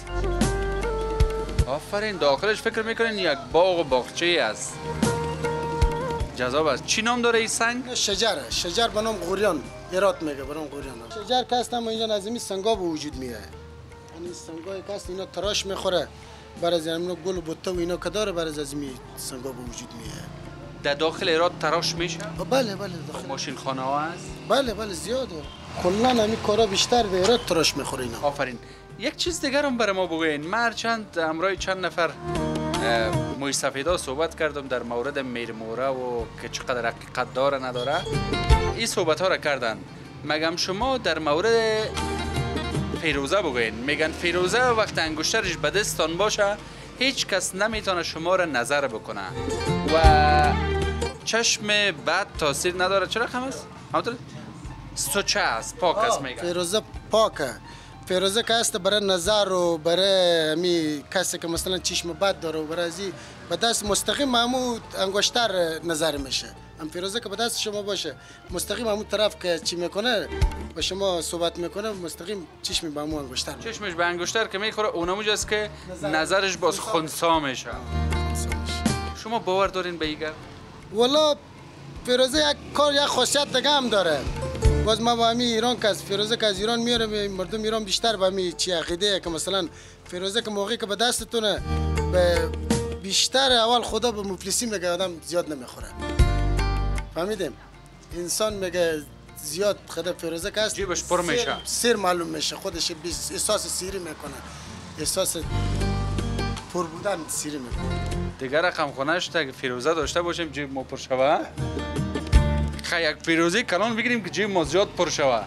آفرین داخلش فکر میکنین یک باغ و باغچه است جذاب است چی نام داره این سنگ شجر شجر به نام غوریان ایراد میگه به نام غوریان شجر که است ما اینجا نظمی سنگا به وجود میاد یعنی سنگای که است اینا تراش میخوره برای زمین گل و بوته و اینا که داره برای زمین سنگا به وجود میاد در داخل ایراد تراش میشه بله بله داخل ماشین خانه ها است بله بله زیاده کلا همین کارا بیشتر به ایراد تراش میخوره اینا آفرین یک چیز دیگر هم برای ما بگوین من چند امرای چند نفر موی سفیدا صحبت کردم در مورد میرموره و که چقدر حقیقت داره نداره این صحبت ها را کردن مگم شما در مورد فیروزه بگوین میگن فیروزه وقت انگشترش به دستان باشه هیچ کس نمیتونه شما را نظر بکنه و چشم بد تاثیر نداره چرا خم است؟ همونطور سوچه است پاک است میگن فیروزه پاکه فیروزه که است برای نظر و برای می کسی که مثلا چشم بد داره و برای ازی به دست مستقیم همون انگشتر نظر میشه هم فیروزه که به دست شما باشه مستقیم همون طرف که چی میکنه با شما صحبت میکنه مستقیم چشم به همون انگشتر چشمش به انگشتر که میخوره اونموج است که نظرش باز خنثی میشه شما باور دارین به ایگر والا فیروزه یک کار یک خاصیت دیگه هم داره باز ما با همی ایران که از فیروزه که از ایران میاره مردم ایران بیشتر با همی چی عقیده که مثلا فیروزه که موقعی که به دستتونه به بیشتر اول خدا به مفلسی میگه آدم زیاد نمیخوره فهمیدیم انسان میگه زیاد خدا فیروزه که هست جیبش پر میشه سیر معلوم میشه خودش احساس سیری میکنه احساس پر بودن سیری میکنه دیگر رقم خونهش تا فیروزه داشته باشیم جیب ما پر شوه خیلی یک فیروزه کلان بگیریم که جیب ما زیاد پر شوه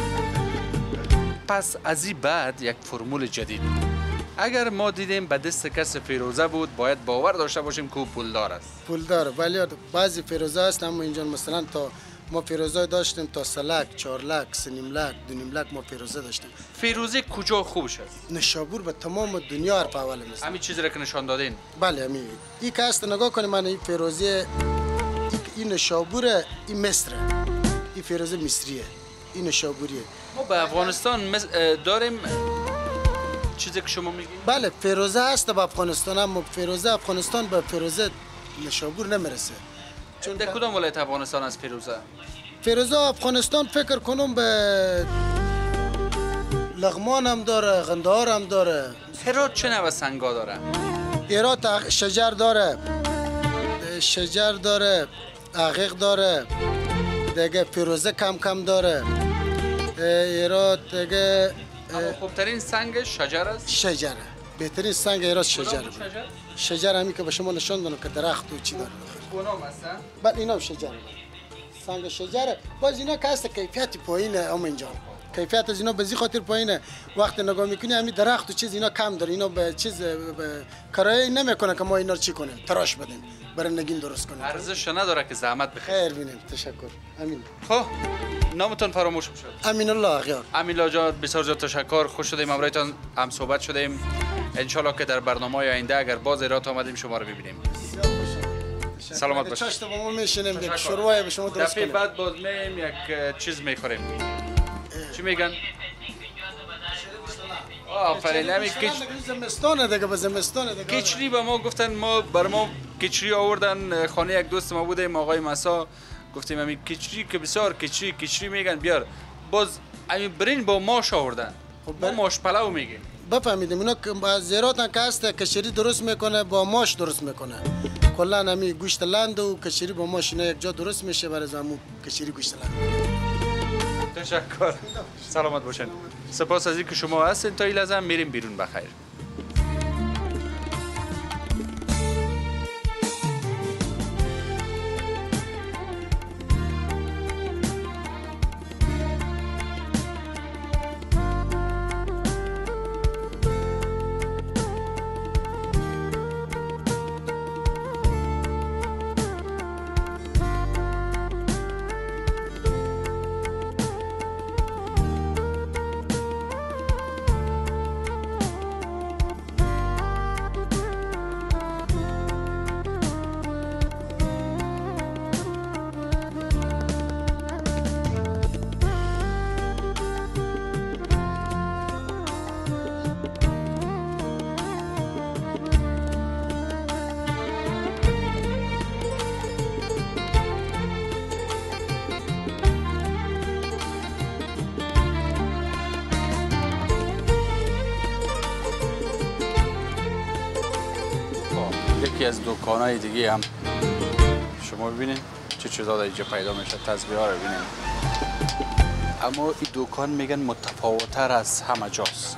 پس از این بعد یک فرمول جدید اگر ما دیدیم به دست کس فیروزه بود باید باور داشته باشیم که او پولدار است پولدار ولی بعضی فیروزه هست اما اینجا مثلا تا ما فیروزه داشتیم تا سه لک چهار لک سه نیم لک دو نیم لک ما فیروزه داشتیم فیروزه کجا خوب شد نشابور به تمام دنیا هر اول مثلا همین چیزی را که نشان دادین بله همین این که هست نگاه کنیم من این فیروزه این نشابوره این مصر این فیروزه مصریه این نشابوریه ما به افغانستان داریم چیزی که شما میگین بله فیروزه هست به افغانستان اما فیروزه افغانستان به فیروزه نشابور نمیرسه چون در کدام ولایت افغانستان از فیروزه فیروزه افغانستان فکر کنم به لغمان هم داره غندهار هم داره هرات چه نوع سنگا داره هرات شجر داره شجر داره عقیق داره دیگه فیروزه کم کم داره هرات دیگه اما خوبترین سنگ شجر است شجره بهترین سنگ ایران شجره شجر همین که به شما نشان دادم که درخت و چی داره اونام هستن بعد اینا شجره سنگ شجره باز اینا که هست کیفیت پایینه اما اینجا کیفیت از اینا به زی خاطر پایینه وقتی نگاه میکنی همین درخت و چیز اینا کم داره اینا به چیز به کرایه نمیکنه که ما اینا رو چی کنیم تراش بدیم برای نگین درست کنیم ارزش نداره که زحمت بخیر خیر بینیم تشکر امین خب نامتون فراموش شد امین الله اغیار امین الله جان بسیار زیاد تشکر خوش شدیم امرایتان هم صحبت شدیم ان شاء الله که در برنامه آینده اگر باز ایرات آمدیم شما رو ببینیم سلامت باشید چاشت با ما میشینیم یک شروع به شما درست کنیم کنیم بعد باز میم یک چیز میخوریم چی میگن آفرین همین زمستانه دیگه به زمستانه دیگه کچری به ما گفتن ما بر ما کچری آوردن خانه یک دوست ما بودیم آقای مسا گفتیم همین کچری که بسیار کچری کچری میگن بیار باز همین برین با ماش آوردن ما ماش پلو میگیم بفهمیدیم اینا که زیراتن که هست کشری درست میکنه با ماش درست میکنه کلا همین گوشت لند و کشری با ماش اینا یک جا درست میشه برای زمو کشری گوشت لند تشکر سلامت باشین سپاس از اینکه شما هستین تا این لحظه میریم بیرون بخیر یکی از دکانهای دیگه هم شما ببینید چه چیزا در اینجا پیدا میشه. تسبیح ها رو ببینید. اما این دکان میگن متفاوت‌تر از همه جاست.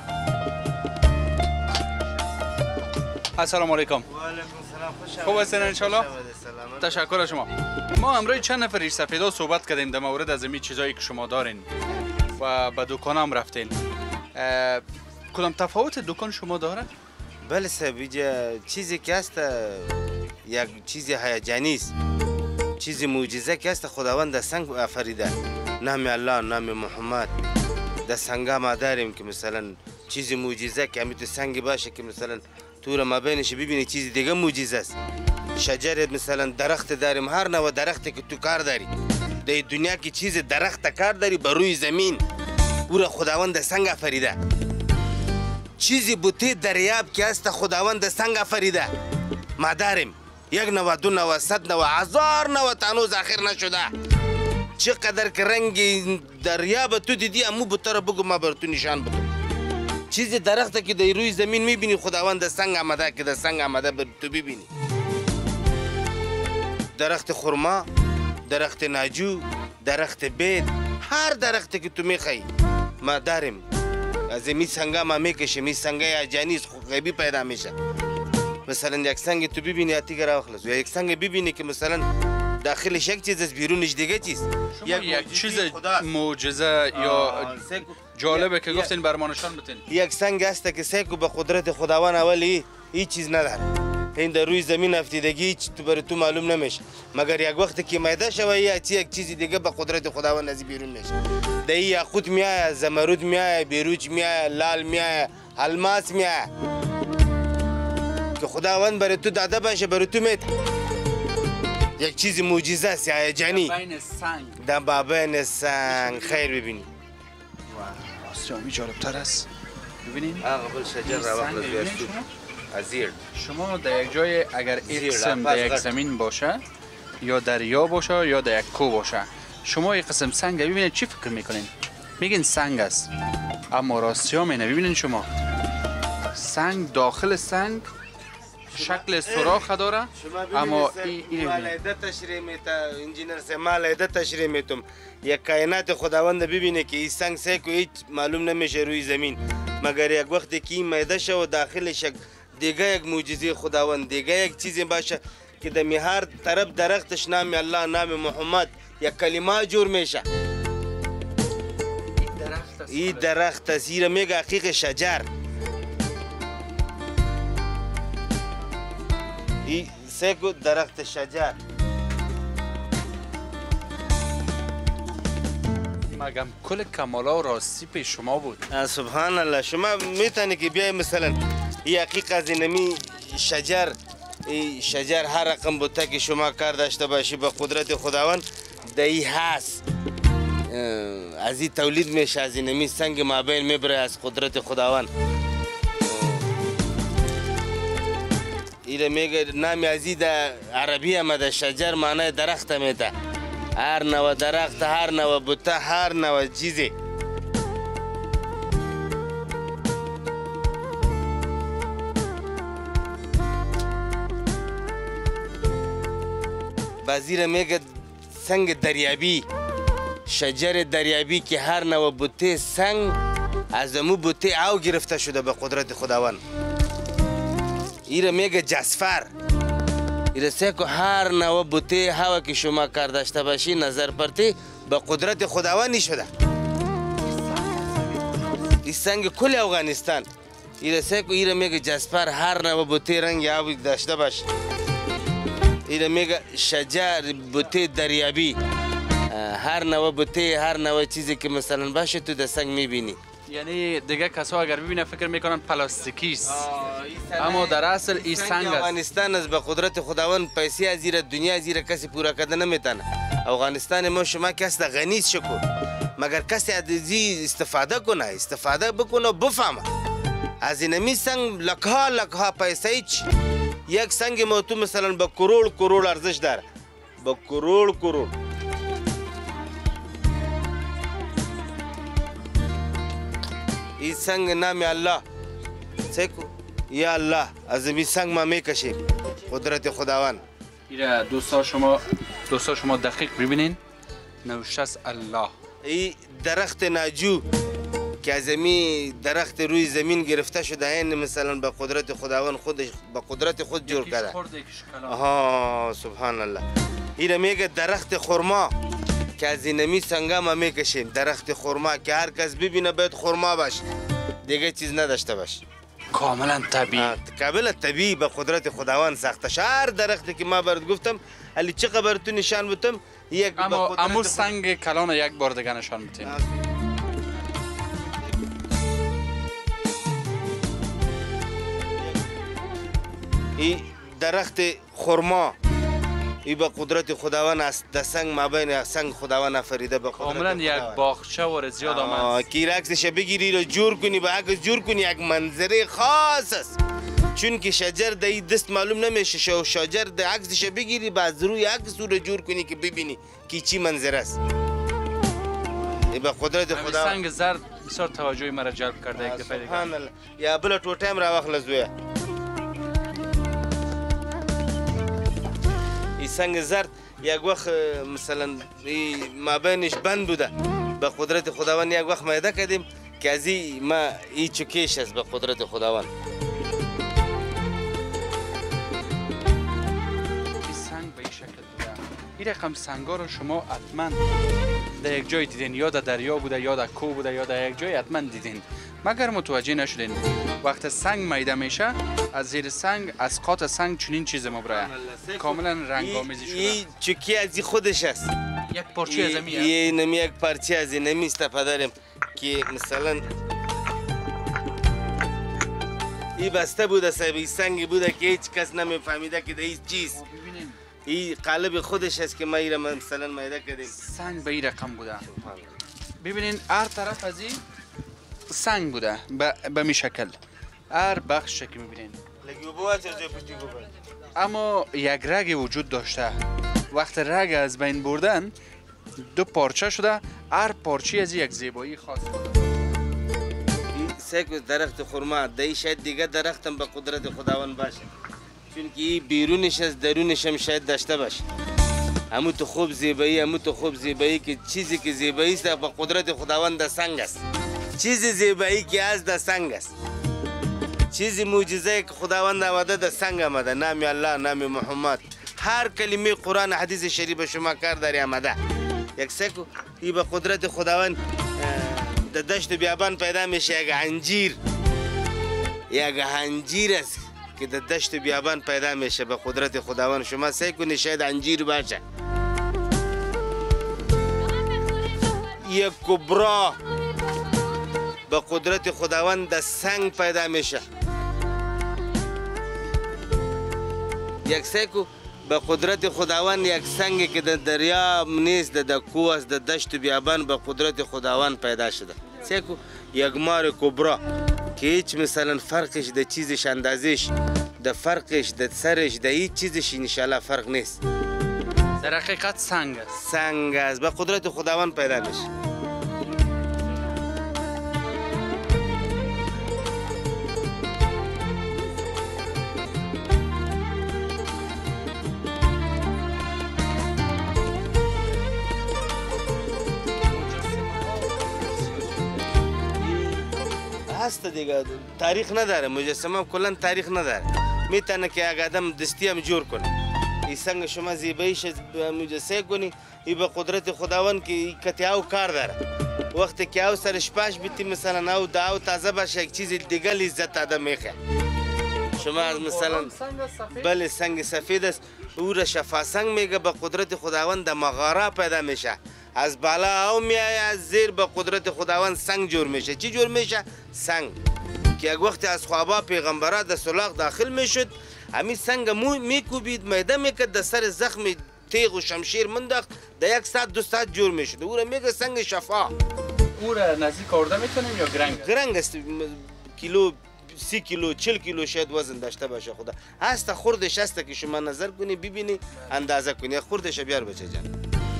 السلام علیکم. و علیکم سلام. خوش خوب هستین ان شاء الله؟ سلامت. تشکر از شما. ما امروز چند نفر ریش سفیدا صحبت کردیم در مورد از این چیزایی که شما دارین و به دکان هم رفتین. کدام تفاوت دکان شما داره؟ بله صاحب، اینجا چیزی که هست یک چیز هیجانی است، چیز معجزه که هست خداوند در سنگ آفریده. نام الله، نام محمد. در سنگ ما داریم که مثلا چیز معجزه که همین تو سنگ باشه که مثلا تو را مابینش ببینی چیز دیگه معجزه است. شجر مثلا درخت داریم، هر نوع درختی که تو کار داری در دنیا که چیز درخت کار داری بر روی زمین او را خداوند در سنگ آفریده. چیزی بوته دریاب که هست خداوند در سنگ آفریده. ما داریم یک نوع، دو نوع، صد نوع، هزار نوع، تانوز آخر نشده. چقدر که رنگ دریاب تو دیدی امو بوته را بگو ما بر تو نشان بدم. چیز درخت که در روی زمین میبینی خداوند در سنگ آمده که در سنگ آمده بر تو ببینی. درخت خرما، درخت ناجو، درخت بید، هر درختی که تو میخوای ما داریم. از این سنگا ما میکشیم. این سنگای اجانی غیبی پیدا میشه. مثلا یک سنگ تو ببینی اتیگر اخلص، یا یک سنگ ببینی که مثلا داخلش یک چیز از بیرونش دیگه چیز. یک, یک چیز معجزه یا جالبه که گفتین بر ما نشان بدین. یک سنگ هست که سیکو به قدرت خداوند اولی هیچ چیز نداره. این در روی زمین افتیدگی هیچ تو بر تو معلوم نمیشه، مگر یک وقت که میده شوه یا یک چیز دیگه به قدرت خداوند از بیرون میشه. در این یاقوت میایه، زمرد میایه، بیروج میایه، لال میایه، الماس میایه که خداوند برای تو داده باشه برای تو میده. یک چیز معجزه است هیجانی بین سنگ. در بابین سنگ خیر ببینی. راستیامی جالبتر است. ببینین قبل شجر را وقت بیارشو ازیر. شما در یک جای اگر یک قسم در یک زمین باشه یا دریا باشه یا در یک کو باشه، شما یک قسم سنگ ببینید چی فکر میکنین؟ میگین سنگ است، اما راستیامی نه. ببینین شما سنگ داخل سنگ شکل سوراخ داره، اما این مالیده تشریح میتا انجینر سے مالیده تشریح میتم یک کائنات خداوند ببینه که این سنگ سیکو هیچ معلوم نمیشه روی زمین، مگر یک وقتی که این میده شه و داخلش دیگه یک معجزه خداوند دیگه یک چیزی باشه که در هر طرف درختش نام الله، نام محمد، یک کلمه جور میشه. این درخت است، این میگه حقیق شجر. این سیکو درخت شجر. مگم کل کمالا و راستی پیش شما بود. سبحان الله. شما میتونی که بیای مثلا این حقیق از اینمی شجر، این شجر هر رقم بوده که شما کار داشته باشی به قدرت خداوند دایی هست. از این تولید میشه، از اینمی سنگ مابین میبره از قدرت خداوند. ایره میگه نام از این عربی آمده شجر معنی درخت میده. هر نوع درخت، هر نوع بوته، هر نوع چیزی. بازیره میگه سنگ دریابی، شجر دریابی که هر نوع بوته سنگ از امو بوته او گرفته شده به قدرت خداوند. ایره میگه جسفر. ایره سیکو هر نوع بوته هوا که شما کار داشته باشی نظر پرتی به قدرت خداوند شده. این سنگ کل افغانستان. ایره سیکو ایره میگه جسفر هر نوع بوته رنگ او داشته باش. ایره میگه شجر بوته دریابی، هر نوع بوته هر نوع چیزی که مثلا باشه تو در سنگ میبینی. یعنی دیگه کسا اگر ببینه فکر میکنن پلاستیکی است، اما در اصل این سنگ است. افغانستان از به قدرت خداوند پیسه از زیر دنیا از زیر کسی پورا کرده نمیتونه. افغانستان ما شما کسی غنی شکو، مگر کسی از زی استفاده کنه، استفاده بکنه بفهمه. از اینمی سنگ لکها لکها پیسه ایچ. یک سنگ ما تو مثلا به کروڑ کروڑ ارزش داره، به کروڑ کروڑ. این سنگ نام الله سیکو یا الله از این سنگ ما میکشیم. قدرت خداوند. ایره دوستا شما دوستا شما دقیق ببینین نوشته است الله. این درخت ناجو که از می درخت روی زمین گرفته شده این مثلا به قدرت خداوند خودش به قدرت خود جور کرده. آها سبحان الله. این میگه درخت خرما که از اینمی سنگا ما میکشیم. درخت خرما که هر کس ببینه باید خرما باشه دیگه چیز نداشته باشه. کاملا طبیعی. کاملا طبیعی به قدرت خداوند ساخته. هر درختی که ما برات گفتم علی چه خبر تو نشان بتم یک اما امو سنگ کلان یک بار دیگه نشان بتیم. این درخت خرما این به قدرت خداوند است. در سنگ مابین سنگ خداوند آفریده به قدرت کاملا یک باغچه و زیاد آمد. کی عکسش بگیری رو جور کنی با عکس جور کنی یک منظره خاص است. چون که شجر در دست معلوم نمیشه و شجر در عکسش بگیری بعد روی عکس رو جور کنی که ببینی که چی منظره است. این به قدرت خداوند. سنگ زرد بسیار توجه مرا جلب کرده یک دفعه دیگه. سبحان الله. یا بلا تو تایم را واخل زویا. این سنگ زرد یک وقت مثلا مابینش بند بوده به قدرت خداوند یک وقت میده کردیم که از این ما این چکیش است به قدرت خداوند. این سنگ به این شکل بوده. این رقم سنگا رو شما حتما در یک جای دیدین، یا در دریا بوده یا در کوه بوده یا در یک جای حتما دیدین مگر متوجه نشدین. وقت سنگ میده میشه از زیر سنگ از قاط سنگ چنین چیز مبرایه کاملا رنگ آمیزی شده. این چکی از خودش است. یک پارچه از امیه. یه نمی یک پارچه از نمی استفاده داریم که مثلا این بسته بوده صاحب. این سنگ بوده که هیچ کس نمیفهمیده که این چیست. این قالب خودش است که ما ایره مثلا میده کردیم. سنگ به این رقم بوده. ببینین هر طرف از این سنگ بوده به می شکل. هر بخش که میبینین اما یک رگ وجود داشته. وقت رگ از بین بردن دو پارچه شده. هر پارچه از یک زیبایی خاص بوده. این سه درخت خرما دایی شاید دیگه درختم به قدرت خداوند باشه چون که این بیرونش از درونش هم شاید داشته باشه. همون تو خوب زیبایی همون تو خوب زیبایی که چیزی که زیبایی است به قدرت خداوند در سنگ است. چیز زیبایی که از در سنگ است. چیز معجزه که خداوند آمده در سنگ آمده. نام الله نام محمد هر کلمه قرآن حدیث شریف شما کار داری آمده. یک سکو این به قدرت خداوند در دشت بیابان پیدا میشه. یک انجیر یک انجیر است که در دشت بیابان پیدا میشه به قدرت خداوند. شما سکو شاید انجیر باشه. یک کبرا به قدرت خداوند در سنگ پیدا میشه. یک سکو به قدرت خداوند یک سنگ که در دریا نیست در کوه است در دشت بیابان به قدرت خداوند پیدا شده. سکو یک مار کبرا که هیچ مثلا فرقش در چیزش اندازش در فرقش در سرش در هیچ چیزش انشالله فرق نیست. در حقیقت سنگ است. سنگ است به قدرت خداوند پیدا میشه. هست دیگه تاریخ نداره. مجسمه کلا تاریخ نداره. میتونه که یک آدم دستی هم جور کنه. این سنگ شما زیباییش مجسمه کنی این به قدرت خداوند که کتی او کار داره. وقتی که او سرش پاش بیتی مثلا او دا او تازه باشه یک چیز دیگه لذت آدم میخه. شما از مثلا بله سنگ سفید است او را شفا سنگ میگه به قدرت خداوند در مغاره پیدا میشه. از بالا او میایه از زیر به قدرت خداوند سنگ جور میشه. چی جور میشه؟ سنگ که یک وقت از خوابا پیغمبرا در سلاخ داخل میشد همین سنگ مو میکوبید میده میکرد در سر زخم تیغ و شمشیر منداخت در یک ساعت دو ساعت جور میشد. او را میگه سنگ شفا. او را نزدیک آورده میتونیم یا گرنگ؟ گرنگ است. کیلو سی کیلو چل کیلو شاید وزن داشته باشه. خدا هست خوردش هست که شما نظر کنی ببینی اندازه کنی خوردش بیار بچه جان.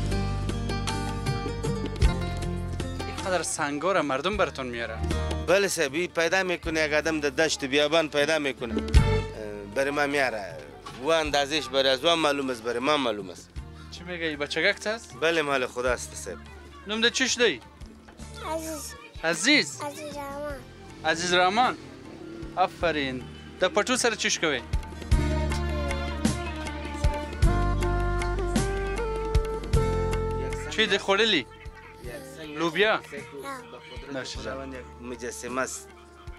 اینقدر سنگا را مردم براتون میاره؟ بله صاحب پیدا میکنه یک آدم در دشت بیابان پیدا میکنه برای ما میاره. و اندازش برای از و معلوم است برای ما معلوم است. چی میگی بچگک هست؟ بله مال خدا است صاحب. نام ده چیش دی؟ عزیز عزیز عزیز رحمان عزیز رحمان. آفرین. در پټو سره چیش کوي؟ چی دی خوړلی؟ لوبیا؟ نشه مجسمه است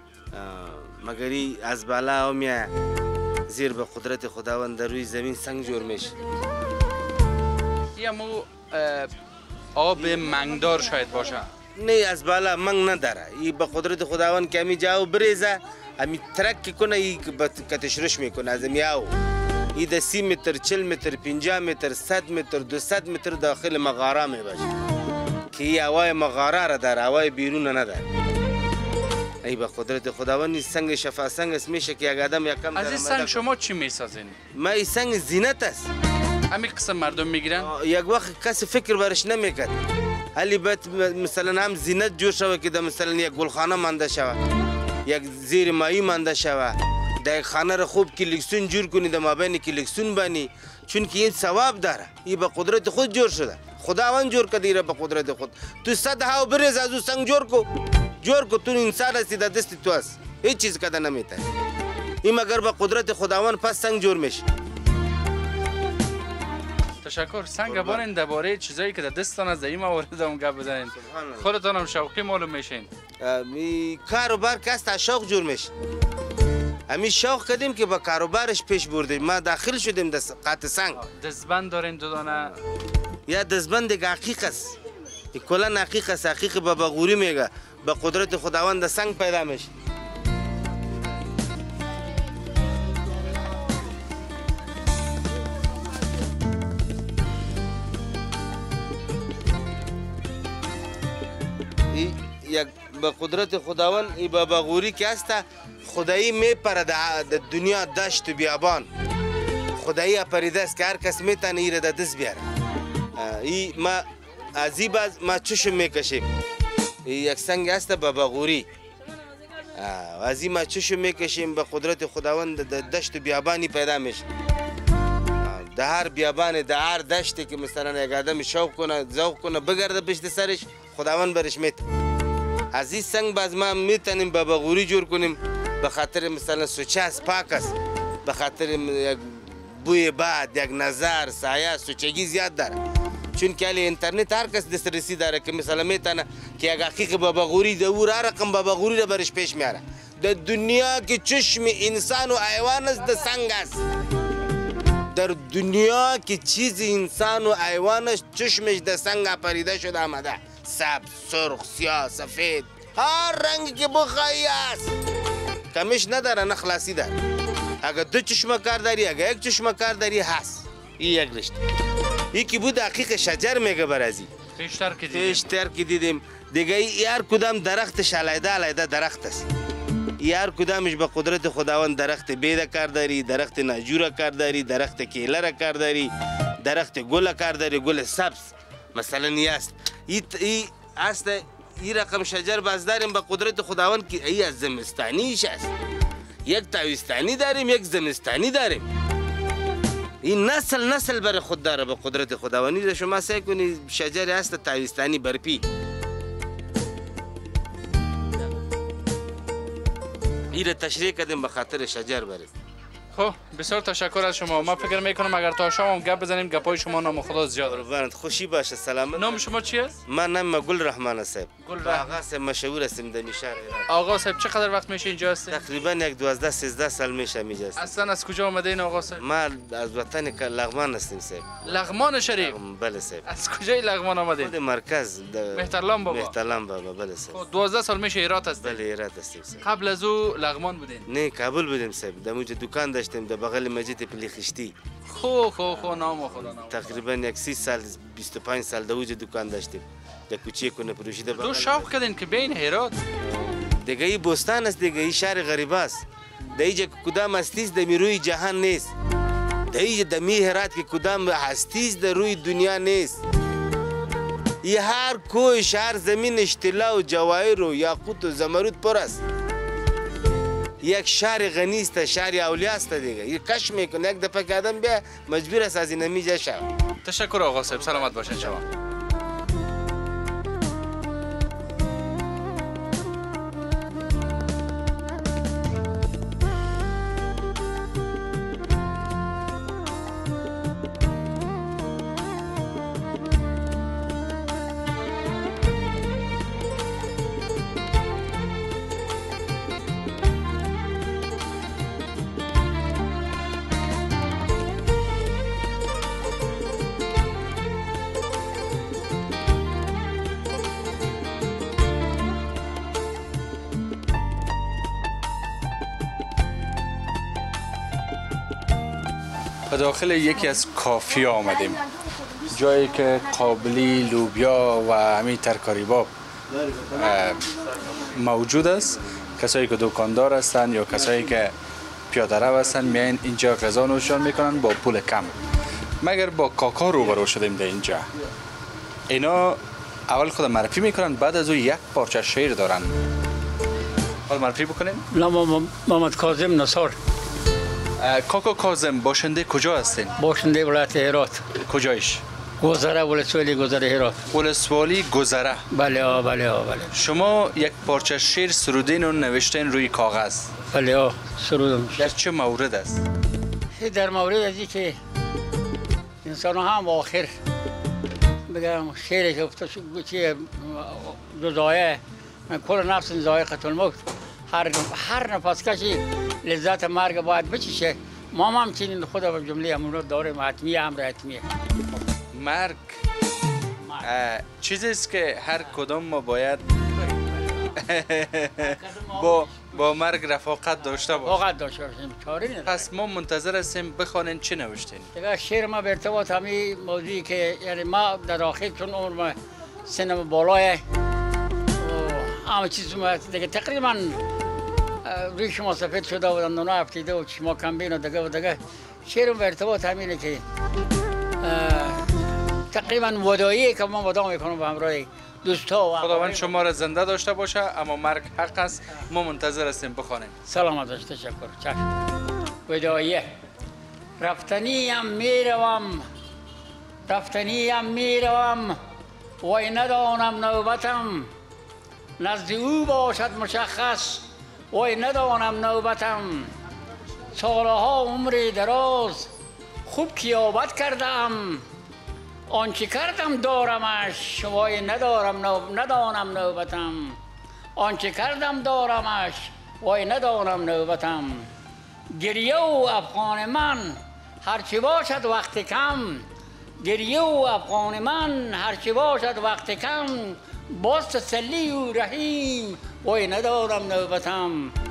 مگری از بالا میاد زیر به قدرت خداوند در روی زمین سنگ جور میشه. یا مو آب منگدار شاید باشه. نه از بالا منگ نداره. ای به قدرت خداوند که همی جاو بریزه همی ترک کنه ای کتشرش میکنه از میاو. ای ده سی متر چل متر پنجاه متر صد متر دوصد متر داخل مغاره می باشه که ای هوای مغاره را داره هوای بیرون نداره. ای به قدرت خداوند سنگ شفا سنگ است میشه که یک آدم یکم از این سنگ شما چی میسازین؟ ما این سنگ زینت است. همین قسم مردم میگیرن؟ یک وقت کسی فکر برش نمیکرد. حالی باید مثلا هم زینت جور شوه که مثلا یک گلخانه مانده شوه یک زیر مایی مانده شوه در یک خانه را خوب کلکسون جور کنی در مابین کلکسون بانی چون که این ثواب داره. این به قدرت خود جور شده. خداوند جور کرده را به قدرت خود. تو صد هاو بریز از او سنگ جور کو جور کو تو انسان هستی در دست تو هست هیچ چیز کده نمیتونه. این مگر به قدرت خداوند پس سنگ جور میشه. تشکر. سنگ بارین درباره چیزایی که در دستان از این موارد هم گپ بزنین. خودتان هم شوقی معلوم میشین. می کاروبار کاست از شوق جور میشه. امی شوق کردیم که با کاروبارش پیش بردیم. ما داخل شدیم در قطع سنگ. دزبند دارین دو دانه؟ یا دزبند دیگه حقیق است. کلا حقیق است. حقیق بابا غوری میگه با قدرت خداوند سنگ پیدا میشه. یک به قدرت خداوند ای بابا غوری که است خدایی میپره در دنیا دشت و بیابان. خدایی اپریده است که هر کس میتونه ایره در دست بیاره. ای ما از این باز ما چشم میکشیم. یک سنگ است بابا غوری. از این ما چشم میکشیم به قدرت خداوند در دشت و بیابانی پیدا میشه. در هر بیابان در هر دشتی که مثلا یک آدم شوق کنه ذوق کنه بگرده پشت سرش خداوند برش میتونه. از این سنگ باز ما میتونیم بابا غوری جور کنیم به خاطر مثلا سوچه است پاک است به خاطر یک بوی باد یک نظر سایه سوچگی زیاد داره چون که علی اینترنت هر کس دسترسی داره که مثلا میتونه که یک حقیق بابا غوری در او را رقم بابا غوری را برش پیش میاره. در دنیا که چشم انسان و حیوان است در سنگ است. در دنیا که چیز انسان و حیوانش چشمش در سنگ پریده شده آمده. سبز، سرخ، سیاه، سفید هر رنگی که بخوایی است. کمش نداره نه خلاصی داره. اگر دو چشمه کار داری اگر یک چشمه کار داری هست. این یک رشته. یکی بود حقیق شجر میگه برازی. پیشتر که دیدیم. پیشتر که دیدیم. دیگه ای هر کدام درختش علیده علیده درخت است. ای هر کدامش به قدرت خداوند درخت بیده کار داری، درخت ناجوره کار داری، درخت کیله را کار داری، درخت گل کار داری، گل سبز. مثلا ای است. ای ای است ای رقم شجر باز داریم به قدرت خداوند که ای از زمستانیش است. یک تاویستانی داریم یک زمستانی داریم. این نسل نسل بر خود داره به قدرت خداوندی. شما سعی کنید شجر است تاویستانی برپی. این تشریح کردیم به خاطر شجر برید. خب بسیار تشکر از شما. ما فکر میکنم اگر تا شما هم گپ بزنیم گپای شما نام خدا زیاد قربانت خوشی باشه سلامت. نام شما چی است؟ من نام گل رحمان صاحب. گل رحمان. آقا صاحب مشهور هستیم در شهر ایران. آقا صاحب چقدر وقت میشه اینجا هستید؟ تقریبا یک دوازده سیزده سال میشه اینجا هستم. اصلا از کجا اومده این آقا صاحب؟ ما از وطن لغمان هستیم صاحب. لغمان شریف؟ بله صاحب. از کجای لغمان آمدید؟ خود مرکز مهترلام بابا. مهترلام بابا بله صاحب. دوازده سال میشه ایرات هستید؟ بله ایرات هستیم صاحب. قبل از او لغمان بودین؟ نه کابل بودیم صاحب. در اونجا دکان داشتیم در بغل مسجد پلی خشتی. خو خو خو نام خدا نام. تقریبا یک سی سال بیست و پنج سال در اونجا دکان داشتیم. در کوچه کنه پروشی در بغل. دو شوق کردین که بین هرات دیگه ای بستان است دیگه ای شهر غریب است. در اینجا کدام هستیست در روی جهان نیست. در اینجا در می هرات که کدام هستیست در روی دنیا نیست. ای هر کوه شهر زمینش طلا و جواهر و یاقوت و زمرد پر است. یک شهر غنی است، شهر اولیاء است دیگه. یک کش میکنه یک دفعه که آدم بیا مجبور است از این نمیجه شو. تشکر آقا صاحب، سلامت باشین شما. به داخل یکی از کافی آمدیم، جایی که قابلی، لوبیا و همین ترکاری باب موجود است. کسایی که دکاندار هستند یا کسایی که پیاده رو هستند میان اینجا غذا نوشان میکنن با پول کم. مگر با کاکا روبرو شدیم در اینجا. اینا اول خود معرفی میکنن، بعد از او یک پارچه شیر دارن. حال معرفی بکنیم؟ نام محمد کاظم نصار. کاکا کاظم باشنده کجا هستین؟ باشنده ولایت هرات. کجایش؟ گذره، ولسوالی گذره هرات. ولسوالی گذره. بله آه بله آه بله. شما یک پارچه شعر سرودین و نوشتین روی کاغذ. بله آه سرودم. در چه مورد است؟ در مورد ازی که انسان هم آخر بگم شعر که افتاد چه دو زایه من کل نفس ذائقة الموت، هر هر نفس کشی لذت مرگ باید بچشه. ما هم همچنین خدا به جمله همون داریم، حتمیه امر حتمیه. مرگ چیزی است که هر کدام ما باید با با مرگ رفاقت داشته باشیم. رفاقت داشته باشیم، چاره نداره. پس ما منتظر هستیم بخوانین چی نوشتین. دیگه شعر ما به ارتباط همین موضوعی که یعنی ما در آخر چون عمر سنم بالاه همه چیز ما دیگه تقریبا روی شما سفید شده و دندونا افتیده و چشما کمبین و دیگه و دیگه شعرم به ارتباط همینه که تقریبا ودایی که ما ودا میکنم به همراه دوستا و خداوند شما را زنده داشته باشه، اما مرگ حق است. ما منتظر هستیم بخوانیم. سلامت باش. تشکر. چشم. وداییه. رفتنیم میروم، رفتنیم میروم، وای ندانم نوبتم نزد او باشد مشخص، وای ندانم نوبتم. سالها عمر دراز خوب کیابت کردم، آنچه کردم دارمش، وای ندارم نو... ندانم نوبتم. آنچه کردم دارمش، وای ندانم نوبتم. گریه و افغان من هرچی باشد وقت کم، گریه و افغان من هرچی باشد وقت کم. باز تسلی و رحیم، وای ندارم نوبتم.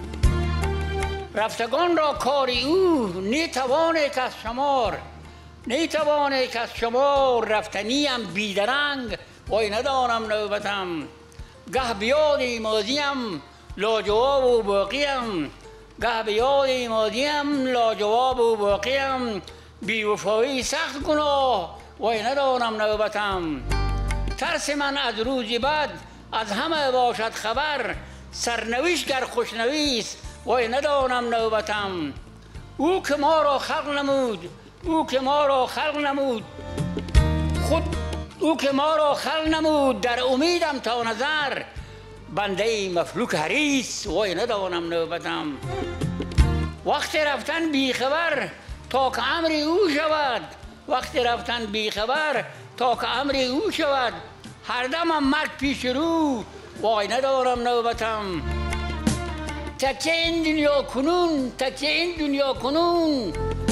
رفتگان را کاری او نیتوانه کس شمار، نیتوانه کس شمار. رفتنیم بیدرنگ، وای ندانم نوبتم. گه بیاد ماضیم لاجواب و باقیم، گه بیاد ماضیم لاجواب و باقیم. بی وفایی سخت گناه، وای ندانم نوبتم. ترس من از روزی بعد از همه باشد خبر، سرنوشت گر خوشنویس، وای ندانم نوبتم. او که ما را خلق نمود، او که ما را خلق نمود، خود او که ما را خلق نمود در امیدم تا نظر. بنده مفلوک حریص، وای ندانم نوبتم. وقت رفتن بیخبر تا که امر او شود، وقت رفتن بیخبر تا که امر او شود. هر دمم مرگ پیش رو، وای ندارم نوبتم. تکیه این دنیا کنون، تکیه این دنیا کنون،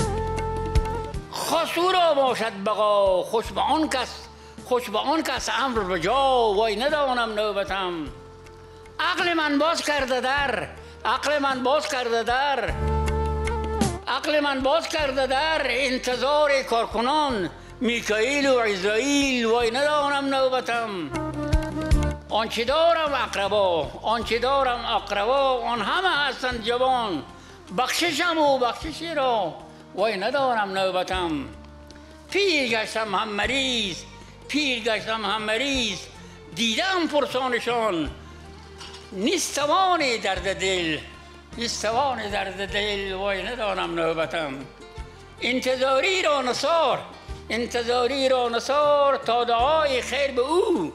خاص او را باشد بقا. خوش به آن کس، خوش به آن کس امر بجا، وای ندانم نوبتم. عقل من باز کرده در، عقل من باز کرده در، عقل من باز کرده در انتظار کارکنان میکائیل و عزرائیل، وای ندانم نوبتم. آنچه دارم اقربا، آنچه دارم اقربا، آن همه هستند جوان. بخششم و بخششی را، وای ندارم نوبتم. پیر گشتم هم مریض، پیر گشتم هم مریض، دیدم پرسانشان نیست توان درد دل، استوان درد دل وای ندانم نوبتم انتظاری را نثار انتظاری را نثار تا دعای خیر به او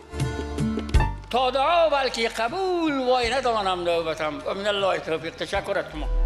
تا دعا بلکه قبول وای ندانم نوبتم. و من الله توفیق. تشکر از شما.